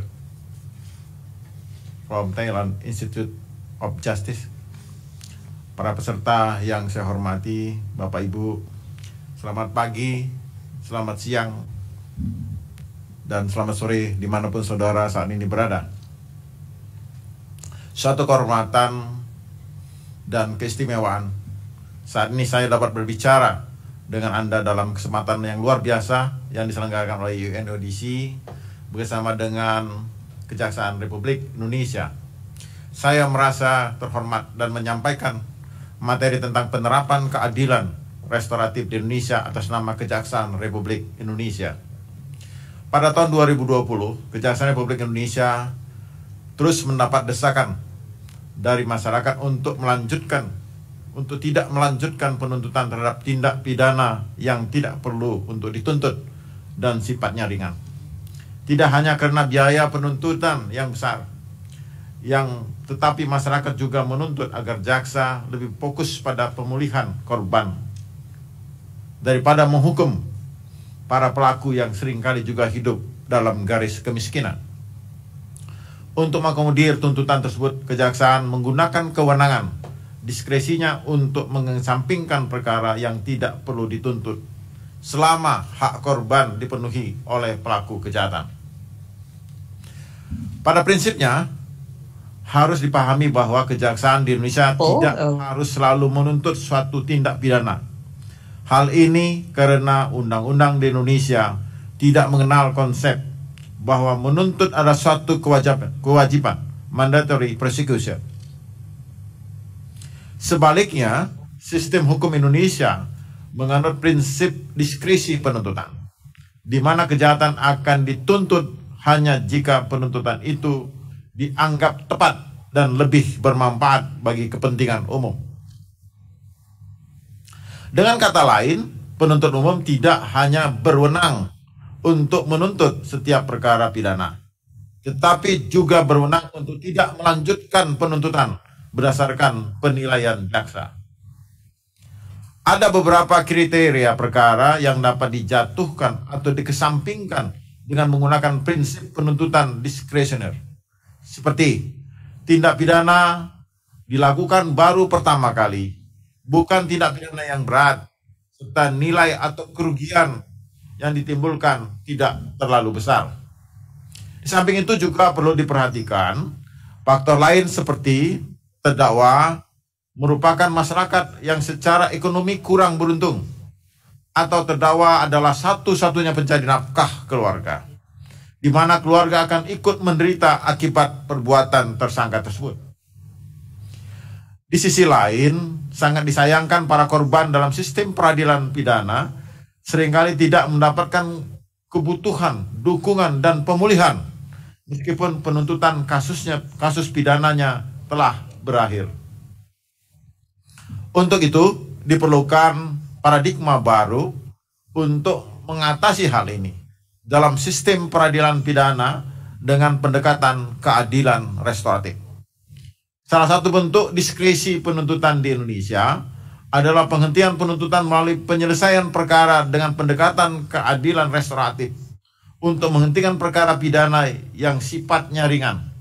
[SPEAKER 4] from Thailand Institute of Justice, para peserta yang saya hormati, Bapak Ibu, selamat pagi, selamat siang, dan selamat sore dimanapun saudara saat ini berada. Suatu kehormatan dan keistimewaan saat ini saya dapat berbicara dengan Anda dalam kesempatan yang luar biasa yang diselenggarakan oleh U N O D C bersama dengan Kejaksaan Republik Indonesia. Saya merasa terhormat dan menyampaikan materi tentang penerapan keadilan restoratif di Indonesia atas nama Kejaksaan Republik Indonesia. Pada tahun dua ribu dua puluh, Kejaksaan Republik Indonesia terus mendapat desakan dari masyarakat untuk melanjutkan, untuk tidak melanjutkan penuntutan terhadap tindak pidana yang tidak perlu untuk dituntut dan sifatnya ringan. Tidak hanya karena biaya penuntutan yang besar, yang tetapi masyarakat juga menuntut agar jaksa lebih fokus pada pemulihan korban daripada menghukum para pelaku yang seringkali juga hidup dalam garis kemiskinan. Untuk mengakomodir tuntutan tersebut, kejaksaan menggunakan kewenangan diskresinya untuk mengesampingkan perkara yang tidak perlu dituntut selama hak korban dipenuhi oleh pelaku kejahatan. Pada prinsipnya, harus dipahami bahwa kejaksaan di Indonesia oh, tidak oh. harus selalu menuntut suatu tindak pidana. Hal ini karena undang-undang di Indonesia tidak mengenal konsep bahwa menuntut ada suatu kewajiban, kewajiban mandatory prosecution. Sebaliknya, sistem hukum Indonesia menganut prinsip diskresi penuntutan, di mana kejahatan akan dituntut hanya jika penuntutan itu dianggap tepat dan lebih bermanfaat bagi kepentingan umum. Dengan kata lain, penuntut umum tidak hanya berwenang untuk menuntut setiap perkara pidana, tetapi juga berwenang untuk tidak melanjutkan penuntutan berdasarkan penilaian jaksa. Ada beberapa kriteria perkara yang dapat dijatuhkan atau dikesampingkan dengan menggunakan prinsip penuntutan diskresioner, seperti tindak pidana dilakukan baru pertama kali, bukan tindak pidana yang berat, serta nilai atau kerugian yang ditimbulkan tidak terlalu besar. Di samping itu juga perlu diperhatikan faktor lain seperti terdakwa merupakan masyarakat yang secara ekonomi kurang beruntung, atau terdakwa adalah satu-satunya pencari nafkah keluarga, di mana keluarga akan ikut menderita akibat perbuatan tersangka tersebut. Di sisi lain, sangat disayangkan para korban dalam sistem peradilan pidana seringkali tidak mendapatkan kebutuhan, dukungan, dan pemulihan meskipun penuntutan kasusnya, kasus pidananya telah berakhir. Untuk itu, diperlukan paradigma baru untuk mengatasi hal ini dalam sistem peradilan pidana dengan pendekatan keadilan restoratif. Salah satu bentuk diskresi penuntutan di Indonesia adalah penghentian penuntutan melalui penyelesaian perkara dengan pendekatan keadilan restoratif untuk menghentikan perkara pidana yang sifatnya ringan.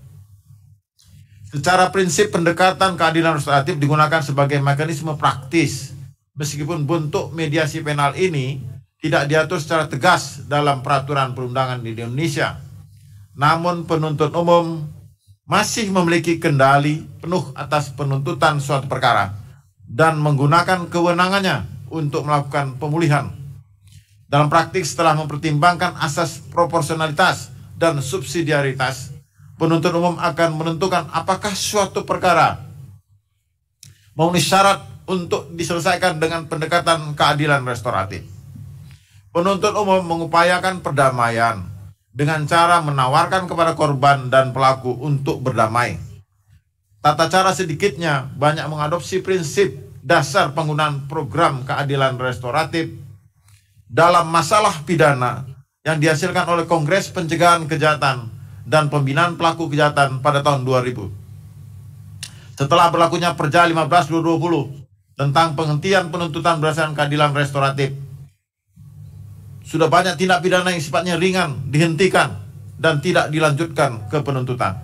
[SPEAKER 4] Secara prinsip, pendekatan keadilan restoratif digunakan sebagai mekanisme praktis meskipun bentuk mediasi penal ini tidak diatur secara tegas dalam peraturan perundangan di Indonesia, namun penuntut umum masih memiliki kendali penuh atas penuntutan suatu perkara dan menggunakan kewenangannya untuk melakukan pemulihan. Dalam praktik, setelah mempertimbangkan asas proporsionalitas dan subsidiaritas, penuntut umum akan menentukan apakah suatu perkara memenuhi syarat untuk diselesaikan dengan pendekatan keadilan restoratif. Penuntut umum mengupayakan perdamaian dengan cara menawarkan kepada korban dan pelaku untuk berdamai. Tata cara sedikitnya banyak mengadopsi prinsip dasar penggunaan program keadilan restoratif dalam masalah pidana yang dihasilkan oleh Kongres Pencegahan Kejahatan dan Pembinaan Pelaku Kejahatan pada tahun dua ribu. Setelah berlakunya Perja lima belas dua ribu dua puluh tentang penghentian penuntutan berdasarkan keadilan restoratif, sudah banyak tindak pidana yang sifatnya ringan dihentikan dan tidak dilanjutkan ke penuntutan.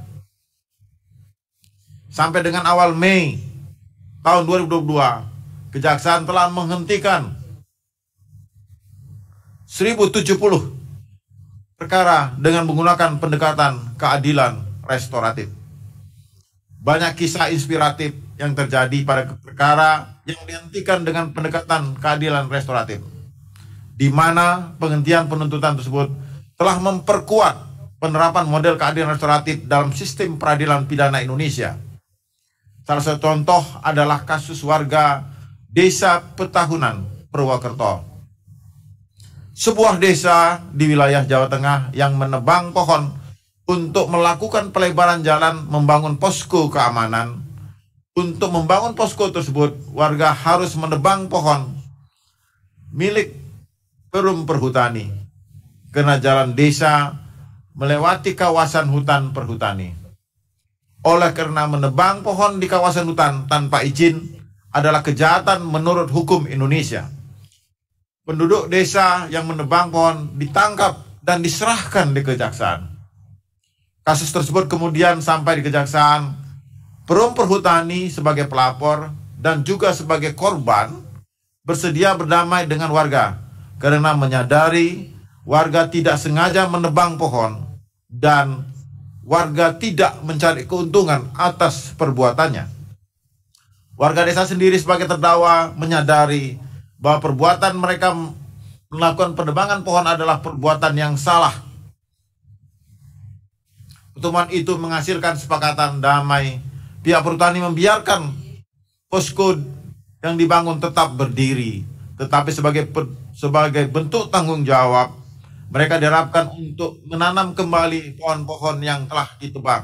[SPEAKER 4] Sampai dengan awal Mei tahun dua ribu dua puluh dua, Kejaksaan telah menghentikan seribu tujuh puluh perkara dengan menggunakan pendekatan keadilan restoratif. Banyak kisah inspiratif yang terjadi pada perkara yang dihentikan dengan pendekatan keadilan restoratif, di mana penghentian penuntutan tersebut telah memperkuat penerapan model keadilan restoratif dalam sistem peradilan pidana Indonesia. Salah satu contoh adalah kasus warga Desa Petahunan, Purwokerto. Sebuah desa di wilayah Jawa Tengah yang menebang pohon untuk melakukan pelebaran jalan, membangun posko keamanan. Untuk membangun posko tersebut, warga harus menebang pohon milik Perum Perhutani karena jalan desa melewati kawasan hutan perhutani. Oleh karena menebang pohon di kawasan hutan tanpa izin adalah kejahatan menurut hukum Indonesia. Penduduk desa yang menebang pohon ditangkap dan diserahkan di kejaksaan. Kasus tersebut kemudian sampai di kejaksaan. Perum Perhutani sebagai pelapor dan juga sebagai korban bersedia berdamai dengan warga karena menyadari warga tidak sengaja menebang pohon dan warga tidak mencari keuntungan atas perbuatannya. Warga desa sendiri sebagai terdakwa menyadari bahwa perbuatan mereka melakukan penebangan pohon adalah perbuatan yang salah. Pertemuan itu menghasilkan sepakatan damai. Pihak perhutani membiarkan posko yang dibangun tetap berdiri, tetapi sebagai sebagai bentuk tanggung jawab, mereka diharapkan untuk menanam kembali pohon-pohon yang telah ditebang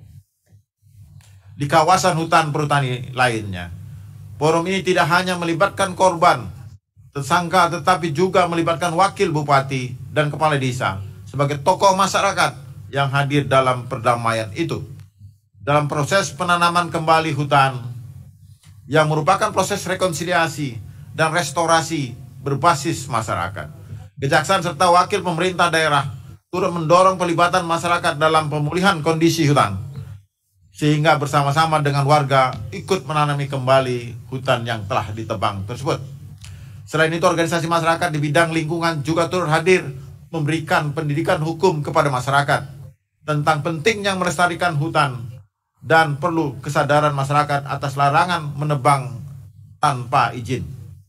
[SPEAKER 4] di kawasan hutan perhutani lainnya. Forum ini tidak hanya melibatkan korban, tersangka, tetapi juga melibatkan wakil bupati dan kepala desa sebagai tokoh masyarakat yang hadir dalam perdamaian itu. Dalam proses penanaman kembali hutan yang merupakan proses rekonsiliasi dan restorasi berbasis masyarakat, Kejaksaan serta wakil pemerintah daerah turut mendorong pelibatan masyarakat dalam pemulihan kondisi hutan, sehingga bersama-sama dengan warga ikut menanami kembali hutan yang telah ditebang tersebut. Selain itu, organisasi masyarakat di bidang lingkungan juga turut hadir memberikan pendidikan hukum kepada masyarakat tentang pentingnya melestarikan hutan dan perlu kesadaran masyarakat atas larangan menebang tanpa izin.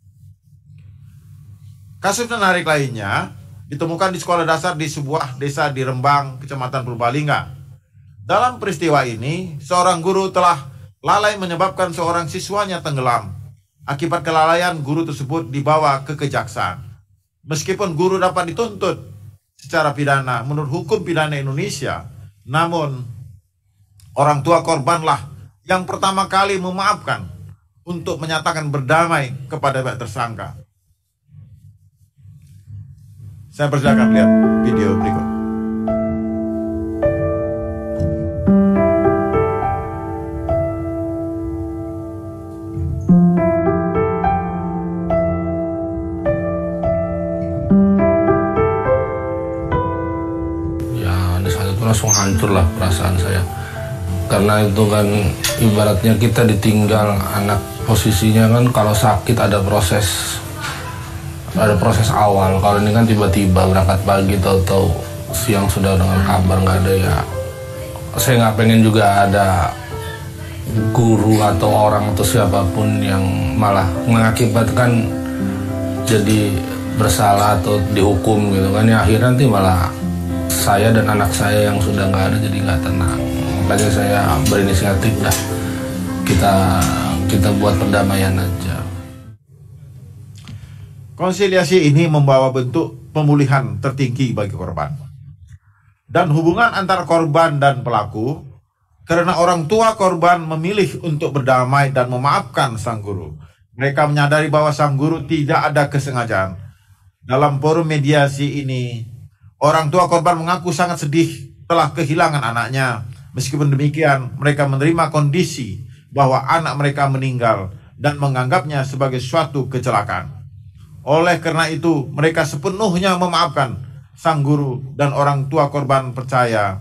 [SPEAKER 4] Kasus menarik lainnya ditemukan di sekolah dasar di sebuah desa di Rembang, Kecamatan Purbalingga. Dalam peristiwa ini, seorang guru telah lalai menyebabkan seorang siswanya tenggelam. Akibat kelalaian, guru tersebut dibawa ke kejaksaan. Meskipun guru dapat dituntut secara pidana menurut hukum pidana Indonesia, namun orang tua korbanlah yang pertama kali memaafkan untuk menyatakan berdamai kepada pihak tersangka. Saya persilakan lihat video berikut.
[SPEAKER 8] Langsung hancur lah perasaan saya, karena itu kan ibaratnya kita ditinggal anak posisinya kan kalau sakit ada proses ada proses awal. Kalau ini kan tiba-tiba berangkat pagi tahu-tahu siang sudah dengan kabar nggak ada ya. Saya nggak pengen juga ada guru atau orang atau siapapun yang malah mengakibatkan jadi bersalah atau dihukum gitu kan ya, akhirnya nanti malah saya dan anak saya yang sudah nggak ada jadi nggak tenang. Makanya saya berinisiatif dah kita kita buat perdamaian aja.
[SPEAKER 4] Konsiliasi ini membawa bentuk pemulihan tertinggi bagi korban dan hubungan antara korban dan pelaku, karena orang tua korban memilih untuk berdamai dan memaafkan sang guru. Mereka menyadari bahwa sang guru tidak ada kesengajaan. Dalam forum mediasi ini, orang tua korban mengaku sangat sedih telah kehilangan anaknya. Meskipun demikian, mereka menerima kondisi bahwa anak mereka meninggal dan menganggapnya sebagai suatu kecelakaan. Oleh karena itu, mereka sepenuhnya memaafkan sang guru, dan orang tua korban percaya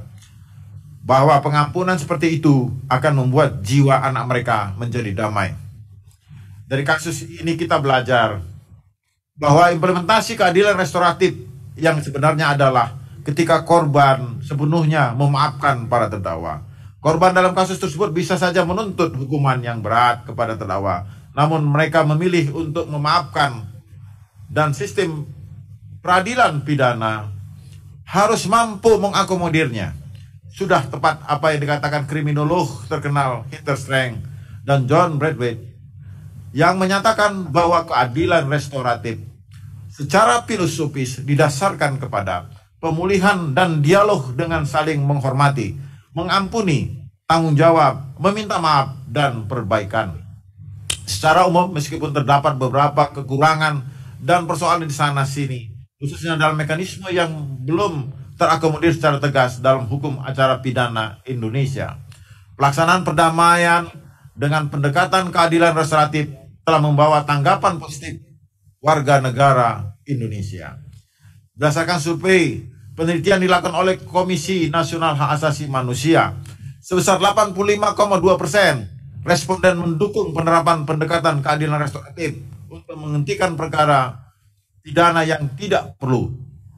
[SPEAKER 4] bahwa pengampunan seperti itu akan membuat jiwa anak mereka menjadi damai. Dari kasus ini kita belajar bahwa implementasi keadilan restoratif yang sebenarnya adalah ketika korban sepenuhnya memaafkan para terdakwa. Korban dalam kasus tersebut bisa saja menuntut hukuman yang berat kepada terdakwa, namun mereka memilih untuk memaafkan. Dan sistem peradilan pidana harus mampu mengakomodirnya. Sudah tepat apa yang dikatakan kriminolog terkenal Heather Strang dan John Braithwaite yang menyatakan bahwa keadilan restoratif secara filosofis didasarkan kepada pemulihan dan dialog dengan saling menghormati, mengampuni, tanggung jawab, meminta maaf, dan perbaikan. Secara umum, meskipun terdapat beberapa kekurangan dan persoalan di sana sini, khususnya dalam mekanisme yang belum terakomodir secara tegas dalam hukum acara pidana Indonesia, pelaksanaan perdamaian dengan pendekatan keadilan restoratif telah membawa tanggapan positif warga negara Indonesia. Berdasarkan survei penelitian dilakukan oleh Komisi Nasional Hak Asasi Manusia, sebesar delapan puluh lima koma dua persen responden mendukung penerapan pendekatan keadilan restoratif untuk menghentikan perkara pidana yang tidak perlu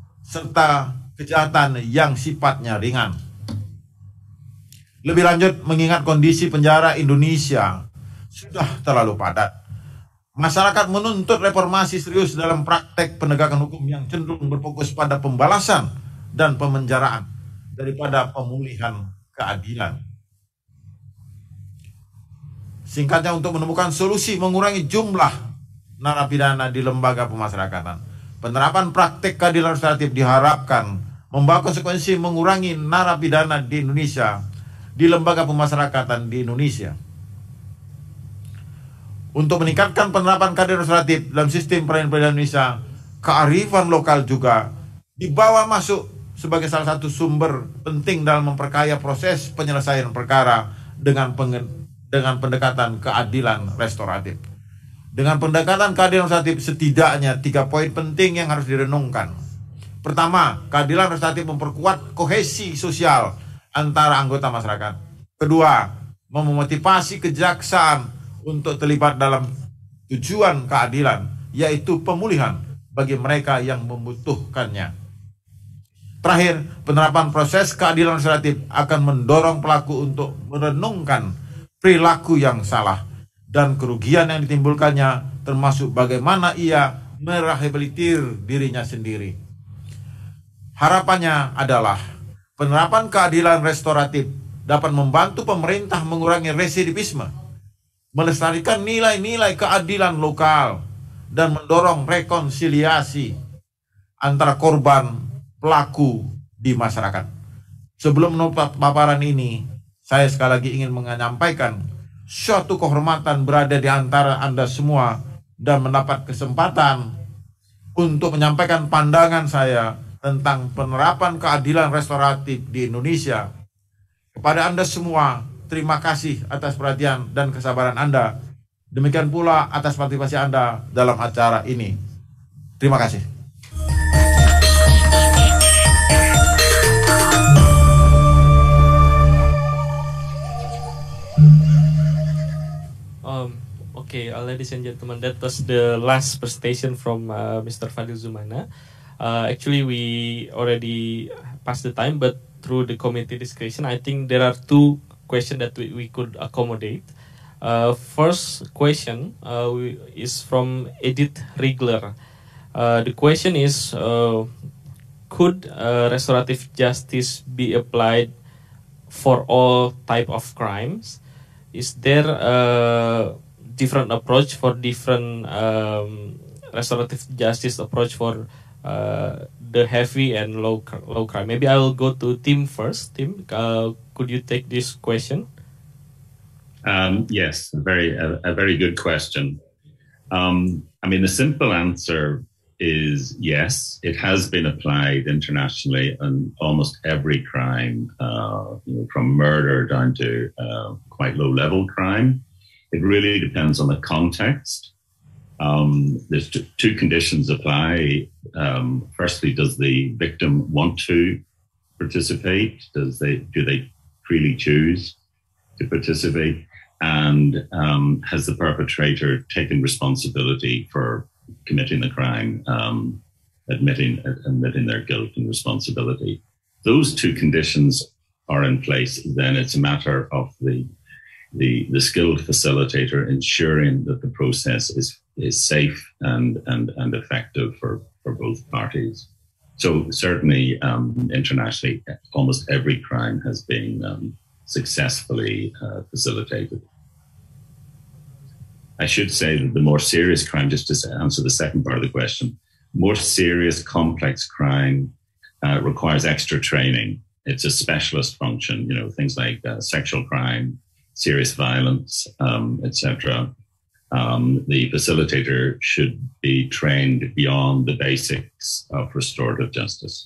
[SPEAKER 4] serta kejahatan yang sifatnya ringan. Lebih lanjut, mengingat kondisi penjara Indonesia sudah terlalu padat, masyarakat menuntut reformasi serius dalam praktek penegakan hukum yang cenderung berfokus pada pembalasan dan pemenjaraan daripada pemulihan keadilan. Singkatnya, untuk menemukan solusi mengurangi jumlah narapidana di lembaga pemasyarakatan, penerapan praktek keadilan restoratif diharapkan membawa konsekuensi mengurangi narapidana di Indonesia di lembaga pemasyarakatan di Indonesia. Untuk meningkatkan penerapan keadilan restoratif dalam sistem peradilan Indonesia, kearifan lokal juga dibawa masuk sebagai salah satu sumber penting dalam memperkaya proses penyelesaian perkara dengan dengan pendekatan keadilan restoratif. Dengan pendekatan keadilan restoratif, setidaknya tiga poin penting yang harus direnungkan. Pertama, keadilan restoratif memperkuat kohesi sosial antara anggota masyarakat. Kedua, memotivasi kejaksaan untuk terlibat dalam tujuan keadilan, yaitu pemulihan bagi mereka yang membutuhkannya. Terakhir, penerapan proses keadilan restoratif akan mendorong pelaku untuk merenungkan perilaku yang salah dan kerugian yang ditimbulkannya, termasuk bagaimana ia merehabilitir dirinya sendiri. Harapannya adalah penerapan keadilan restoratif dapat membantu pemerintah mengurangi residivisme, melestarikan nilai-nilai keadilan lokal, dan mendorong rekonsiliasi antara korban pelaku di masyarakat. Sebelum menutup paparan ini, saya sekali lagi ingin menyampaikan suatu kehormatan berada di antara Anda semua dan mendapat kesempatan untuk menyampaikan pandangan saya tentang penerapan keadilan restoratif di Indonesia. Kepada Anda semua, terima kasih atas perhatian dan kesabaran Anda. Demikian pula atas partisipasi Anda dalam acara ini. Terima kasih.
[SPEAKER 1] Um, Oke, Okay, uh, ladies and gentlemen, that was the last presentation from uh, Mister Fadil Zumhana. Uh, actually, we already passed the time, but through the committee discussion, I think there are two questions that we, we could accommodate. Uh, first question uh, we, is from Edith Riegler. Uh, the question is, uh, could uh, restorative justice be applied for all type of crimes? Is there a different approach for different um, restorative justice approach for uh, the heavy and low low crime? Maybe I will go to Tim first. Tim, uh, could you take this question?
[SPEAKER 2] Um, yes, a very a, a very good question. Um, I mean, the simple answer is yes. It has been applied internationally on almost every crime, uh, you know, from murder down to uh, quite low-level crime. It really depends on the context. Um, there's t- two conditions apply. Um, firstly, does the victim want to participate? Does they do they freely choose to participate? And um, has the perpetrator taken responsibility for committing the crime, um, admitting admitting their guilt and responsibility? Those two conditions are in place. Then it's a matter of the the, the skilled facilitator ensuring that the process is is safe and and and effective for, for both parties. So certainly, um, internationally, almost every crime has been um, successfully uh, facilitated. I should say that the more serious crime, just to answer the second part of the question, more serious, complex crime uh, requires extra training. It's a specialist function, you know, things like uh, sexual crime, serious violence, um, et cetera. Um, the facilitator should be trained beyond the basics of restorative justice.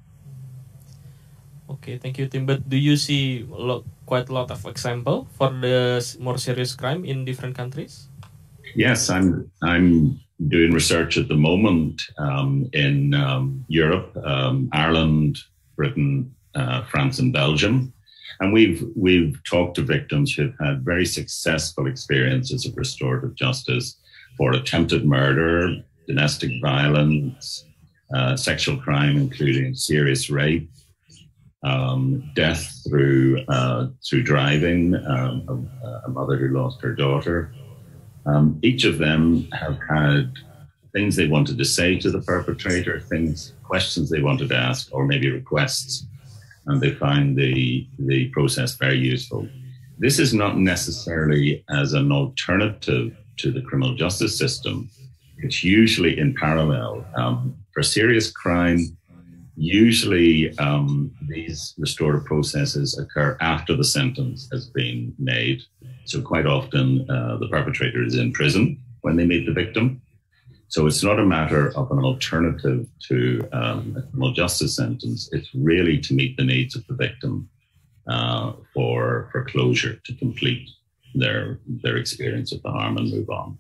[SPEAKER 1] Okay, thank you, Tim. But do you see a lot, quite a lot of example for the more serious crime in different countries?
[SPEAKER 2] Yes, I'm I'm doing research at the moment um, in um, Europe, um, Ireland, Britain, uh, France, and Belgium, and we've we've talked to victims who've had very successful experiences of restorative justice for attempted murder, domestic violence, uh, sexual crime, including serious rape, um, death through uh, through driving, um, a, a mother who lost her daughter. Um, each of them have had things they wanted to say to the perpetrator, things, questions they wanted to ask, or maybe requests, and they find the the process very useful. This is not necessarily as an alternative to the criminal justice system. It's usually in parallel. Um, for serious crime, usually um, these restorative processes occur after the sentence has been made. So quite often uh, the perpetrator is in prison when they meet the victim. So it's not a matter of an alternative to um, a criminal justice sentence. It's really to meet the needs of the victim uh, for, for closure, to complete their, their experience of the harm and move on.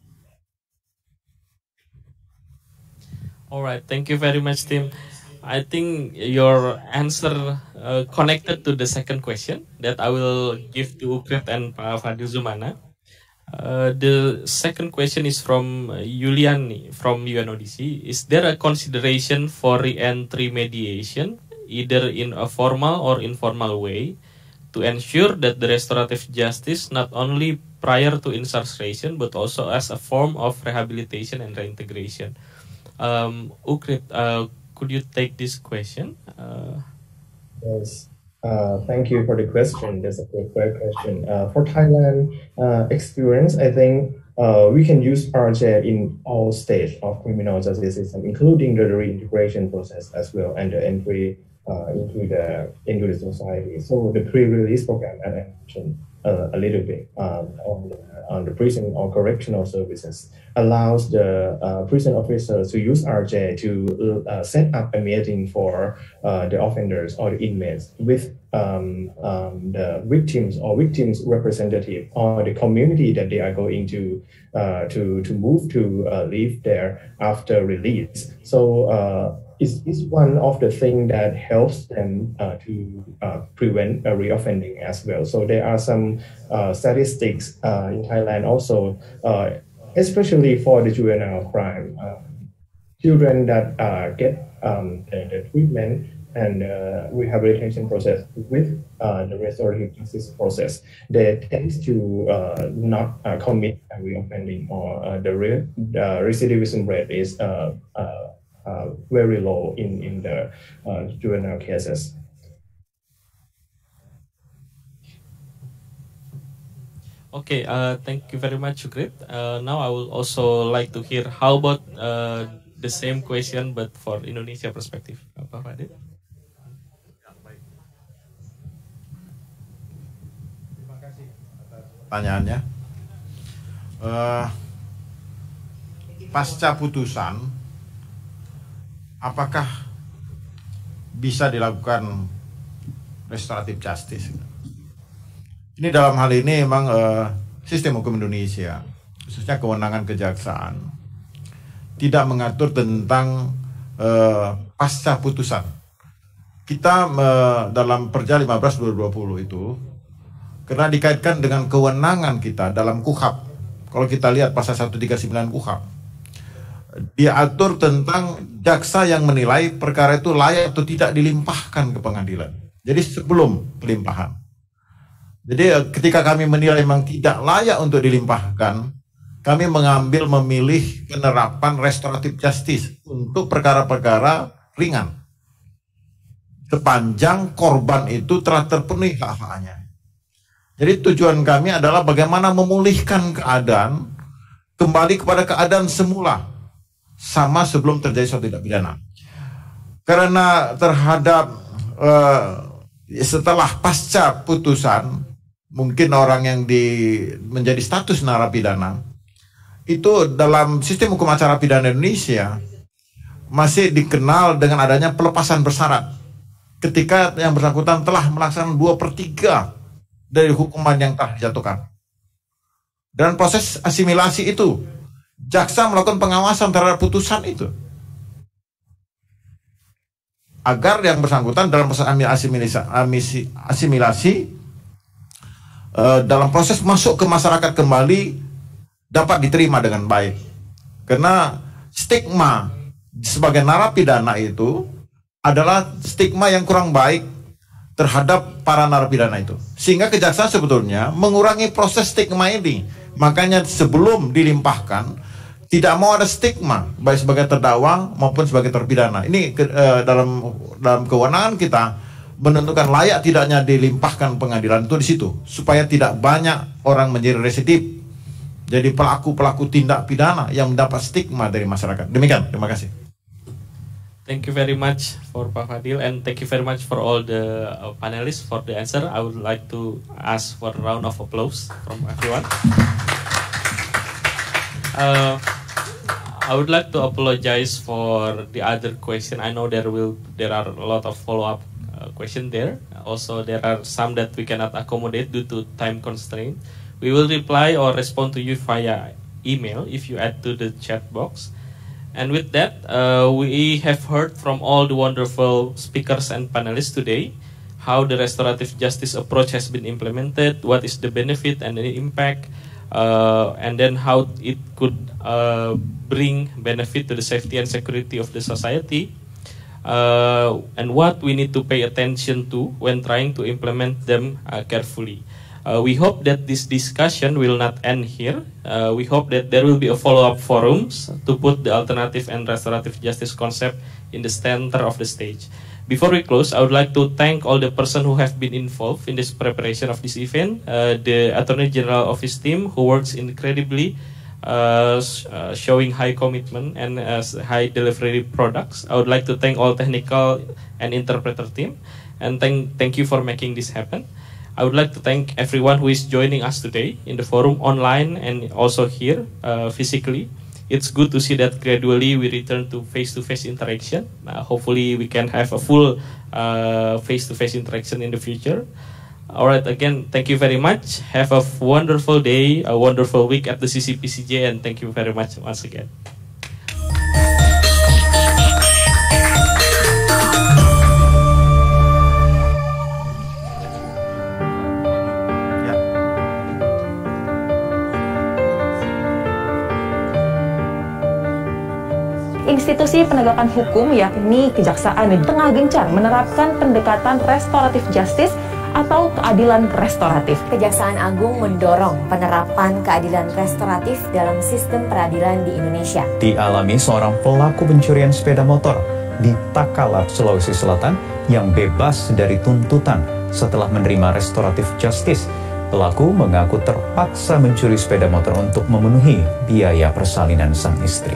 [SPEAKER 1] All right, thank you very much, Tim. I think your answer uh, connected to the second question that I will give to Ukrit and Pak Fadil Zumhana. Uh, the second question is from Yuliani from U N O D C. Is there a consideration for re-entry mediation, either in a formal or informal way, to ensure that the restorative justice not only prior to incarceration but also as a form of rehabilitation and reintegration? Um, Ukrit, uh, could you take this question? Uh,
[SPEAKER 3] yes. Uh, thank you for the question. That's a great, great question. Uh, for Thailand uh, experience, I think uh, we can use R J in all stages of criminal justice system, including the reintegration process as well and the entry uh, into the into the society. So the pre-release program, as I mentioned uh, a little bit um, on the on the prison or correctional services, allows the uh, prison officers to use R J to uh, set up a meeting for uh, the offenders or the inmates with um, um, the victims or victims representative or the community that they are going to uh, to to move to uh, live there after release. So uh, it's, it's one of the things that helps them uh, to uh, prevent uh, reoffending as well. So there are some uh, statistics uh, in Thailand also. Uh, especially for the juvenile crime, uh, children that uh, get um, the, the treatment and uh, rehabilitation process with uh, the restorative justice process, they tend to uh, not uh, commit a reoffending, or uh, the re- uh, recidivism rate is uh, uh, uh, very low in, in the uh, juvenile cases.
[SPEAKER 1] Okay, uh, thank you very much, Sukrit. Uh, now I would also like to hear how about uh, the same question but for Indonesia perspective. Pak Fadil?
[SPEAKER 4] Terima kasih atas pertanyaannya. Uh, pasca putusan, apakah bisa dilakukan restoratif justice? Ini dalam hal ini memang uh, sistem hukum Indonesia, khususnya kewenangan kejaksaan, tidak mengatur tentang uh, pasca putusan. Kita uh, dalam Perja lima belas dua ribu dua puluh itu, karena dikaitkan dengan kewenangan kita dalam K U H A P. Kalau kita lihat pasal seratus tiga puluh sembilan K U H A P, diatur tentang jaksa yang menilai perkara itu layak atau tidak dilimpahkan ke pengadilan. Jadi sebelum pelimpahan. Jadi ketika kami menilai memang tidak layak untuk dilimpahkan, kami mengambil memilih penerapan restoratif justice untuk perkara-perkara ringan. Sepanjang korban itu telah terpenuhi hak-haknya. Jadi tujuan kami adalah bagaimana memulihkan keadaan kembali kepada keadaan semula, sama sebelum terjadi suatu tindak pidana. Karena terhadap uh, setelah pasca putusan, mungkin orang yang di, menjadi status narapidana itu dalam sistem hukum acara pidana Indonesia masih dikenal dengan adanya pelepasan bersyarat ketika yang bersangkutan telah melaksanakan dua per tiga dari hukuman yang telah dijatuhkan. Dan proses asimilasi itu, jaksa melakukan pengawasan terhadap putusan itu agar yang bersangkutan dalam proses asimilasi, asimilasi Uh, dalam proses masuk ke masyarakat kembali dapat diterima dengan baik. Karena stigma sebagai narapidana itu adalah stigma yang kurang baik terhadap para narapidana itu. Sehingga kejaksaan sebetulnya mengurangi proses stigma ini. Makanya sebelum dilimpahkan tidak mau ada stigma baik sebagai terdakwa maupun sebagai terpidana. Ini uh, dalam dalam kewenangan kita menentukan layak tidaknya dilimpahkan pengadilan itu di situ, supaya tidak banyak orang menjadi residip, jadi pelaku-pelaku tindak pidana yang mendapat stigma dari masyarakat. Demikian, terima kasih.
[SPEAKER 1] Thank you very much for Pak Fadil, and thank you very much for all the uh, panelists for the answer. I would like to ask for a round of applause from everyone. Uh, I would like to apologize for the other question. I know there will there are a lot of follow-up question there. Also, there are some that we cannot accommodate due to time constraint. We will reply or respond to you via email if you add to the chat box. And with that, uh, we have heard from all the wonderful speakers and panelists today how the restorative justice approach has been implemented, what is the benefit and the impact, uh, and then how it could uh, bring benefit to the safety and security of the society. Uh, and what we need to pay attention to when trying to implement them uh, carefully. Uh, we hope that this discussion will not end here. Uh, we hope that there will be a follow-up forums to put the alternative and restorative justice concept in the center of the stage. Before we close, I would like to thank all the persons who have been involved in this preparation of this event, uh, the Attorney General Office team who works incredibly, Uh, uh, showing high commitment and uh, high delivery products. I would like to thank all technical and interpreter team, and thank thank you for making this happen. I would like to thank everyone who is joining us today in the forum online and also here uh, physically. It's good to see that gradually we return to face-to-face interaction. Uh, hopefully we can have a full uh, face-to-face interaction in the future. Alright, again, thank you very much. Have a wonderful day, a wonderful week at the C C P C J, and thank you very much once again.
[SPEAKER 9] Institusi penegakan hukum yakni Kejaksaan tengah gencar menerapkan pendekatan restoratif justice atau keadilan restoratif.
[SPEAKER 10] Kejaksaan Agung mendorong penerapan keadilan restoratif dalam sistem peradilan di Indonesia.
[SPEAKER 11] Dialami seorang pelaku pencurian sepeda motor di Takala, Sulawesi Selatan yang bebas dari tuntutan setelah menerima restoratif justice. Pelaku mengaku terpaksa mencuri sepeda motor untuk memenuhi biaya persalinan sang istri.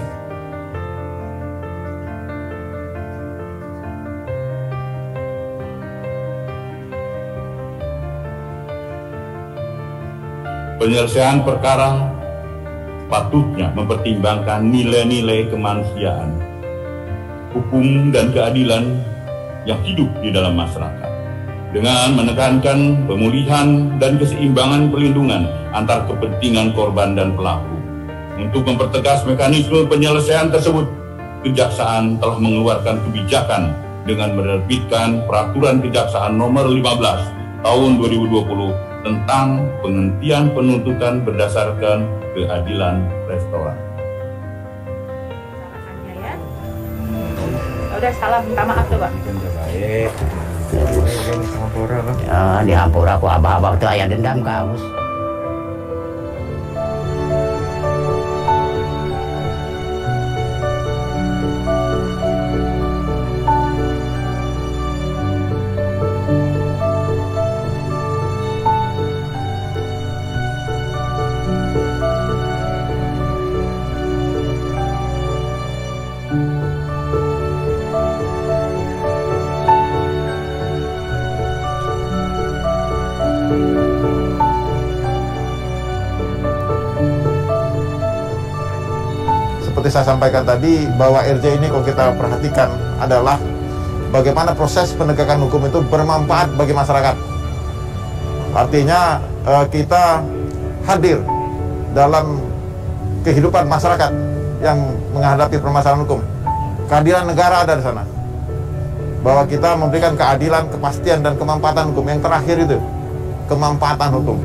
[SPEAKER 12] Penyelesaian perkara patutnya mempertimbangkan nilai-nilai kemanusiaan, hukum dan keadilan yang hidup di dalam masyarakat, dengan menekankan pemulihan dan keseimbangan perlindungan antar kepentingan korban dan pelaku. Untuk mempertegas mekanisme penyelesaian tersebut, Kejaksaan telah mengeluarkan kebijakan dengan menerbitkan Peraturan Kejaksaan Nomor lima belas Tahun dua ribu dua puluh tentang penghentian penuntutan berdasarkan keadilan restoratif.
[SPEAKER 9] Udah salah, minta maaf coba.
[SPEAKER 13] Baik. Ya, di Hampura aku abah-abah tuh ayah dendam kamus.
[SPEAKER 4] Seperti saya sampaikan tadi, bahwa R J ini kalau kita perhatikan adalah bagaimana proses penegakan hukum itu bermanfaat bagi masyarakat. Artinya kita hadir dalam kehidupan masyarakat yang menghadapi permasalahan hukum. Keadilan negara ada di sana. Bahwa kita memberikan keadilan, kepastian, dan kemanfaatan hukum. Yang terakhir itu, kemanfaatan hukum.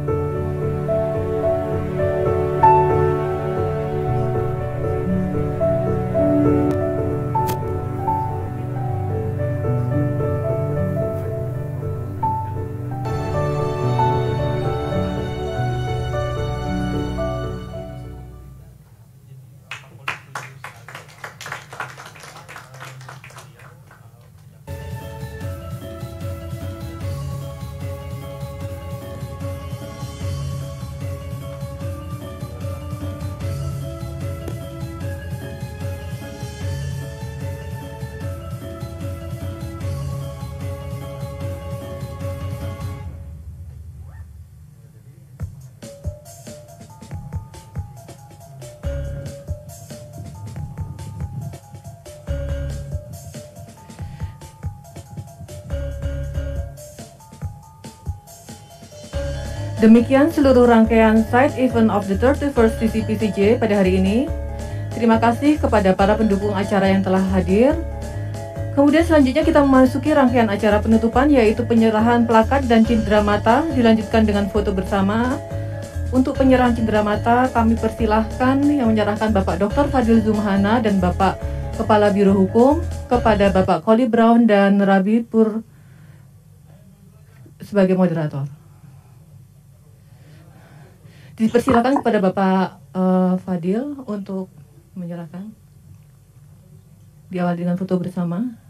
[SPEAKER 14] Demikian seluruh rangkaian side event of the thirty-first C C P C J pada hari ini. Terima kasih kepada para pendukung acara yang telah hadir. Kemudian selanjutnya kita memasuki rangkaian acara penutupan, yaitu penyerahan plakat dan cindera mata, dilanjutkan dengan foto bersama. Untuk penyerahan cindera mata, kami persilahkan yang menyerahkan Bapak Doktor Fadil Zumhana dan Bapak Kepala Biro Hukum kepada Bapak Collie Brown dan Rabi Pur sebagai moderator. Dipersilakan kepada Bapak uh, Fadil untuk menyerahkan. Diawali dengan foto bersama.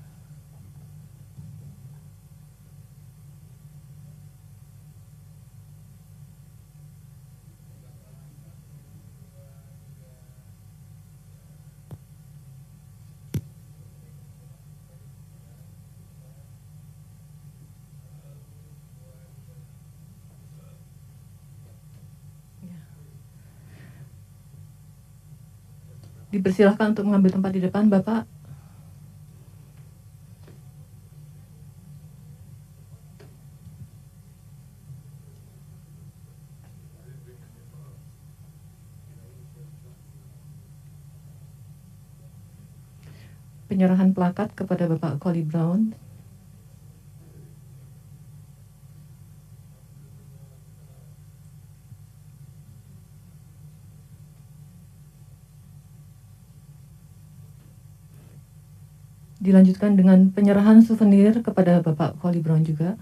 [SPEAKER 14] Dipersilahkan untuk mengambil tempat di depan, Bapak. Penyerahan plakat kepada Bapak Collie Brown. dilanjutkan dengan penyerahan souvenir kepada Bapak Foli Brown juga.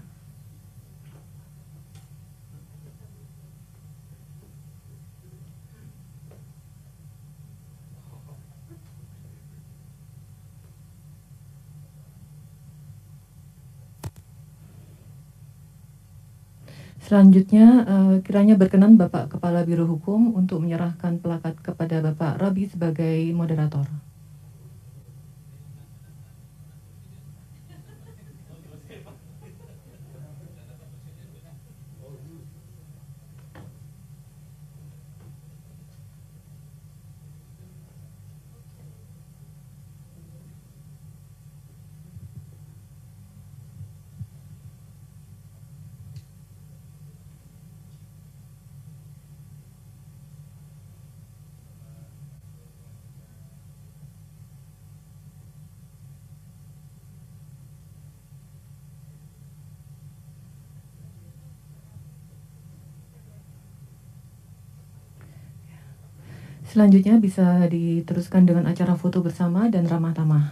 [SPEAKER 14] Selanjutnya, uh, kiranya berkenan Bapak Kepala Biro Hukum untuk menyerahkan plakat kepada Bapak Rabi sebagai moderator. Selanjutnya bisa diteruskan dengan acara foto bersama dan ramah tamah.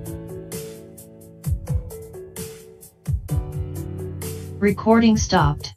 [SPEAKER 15] Recording stopped.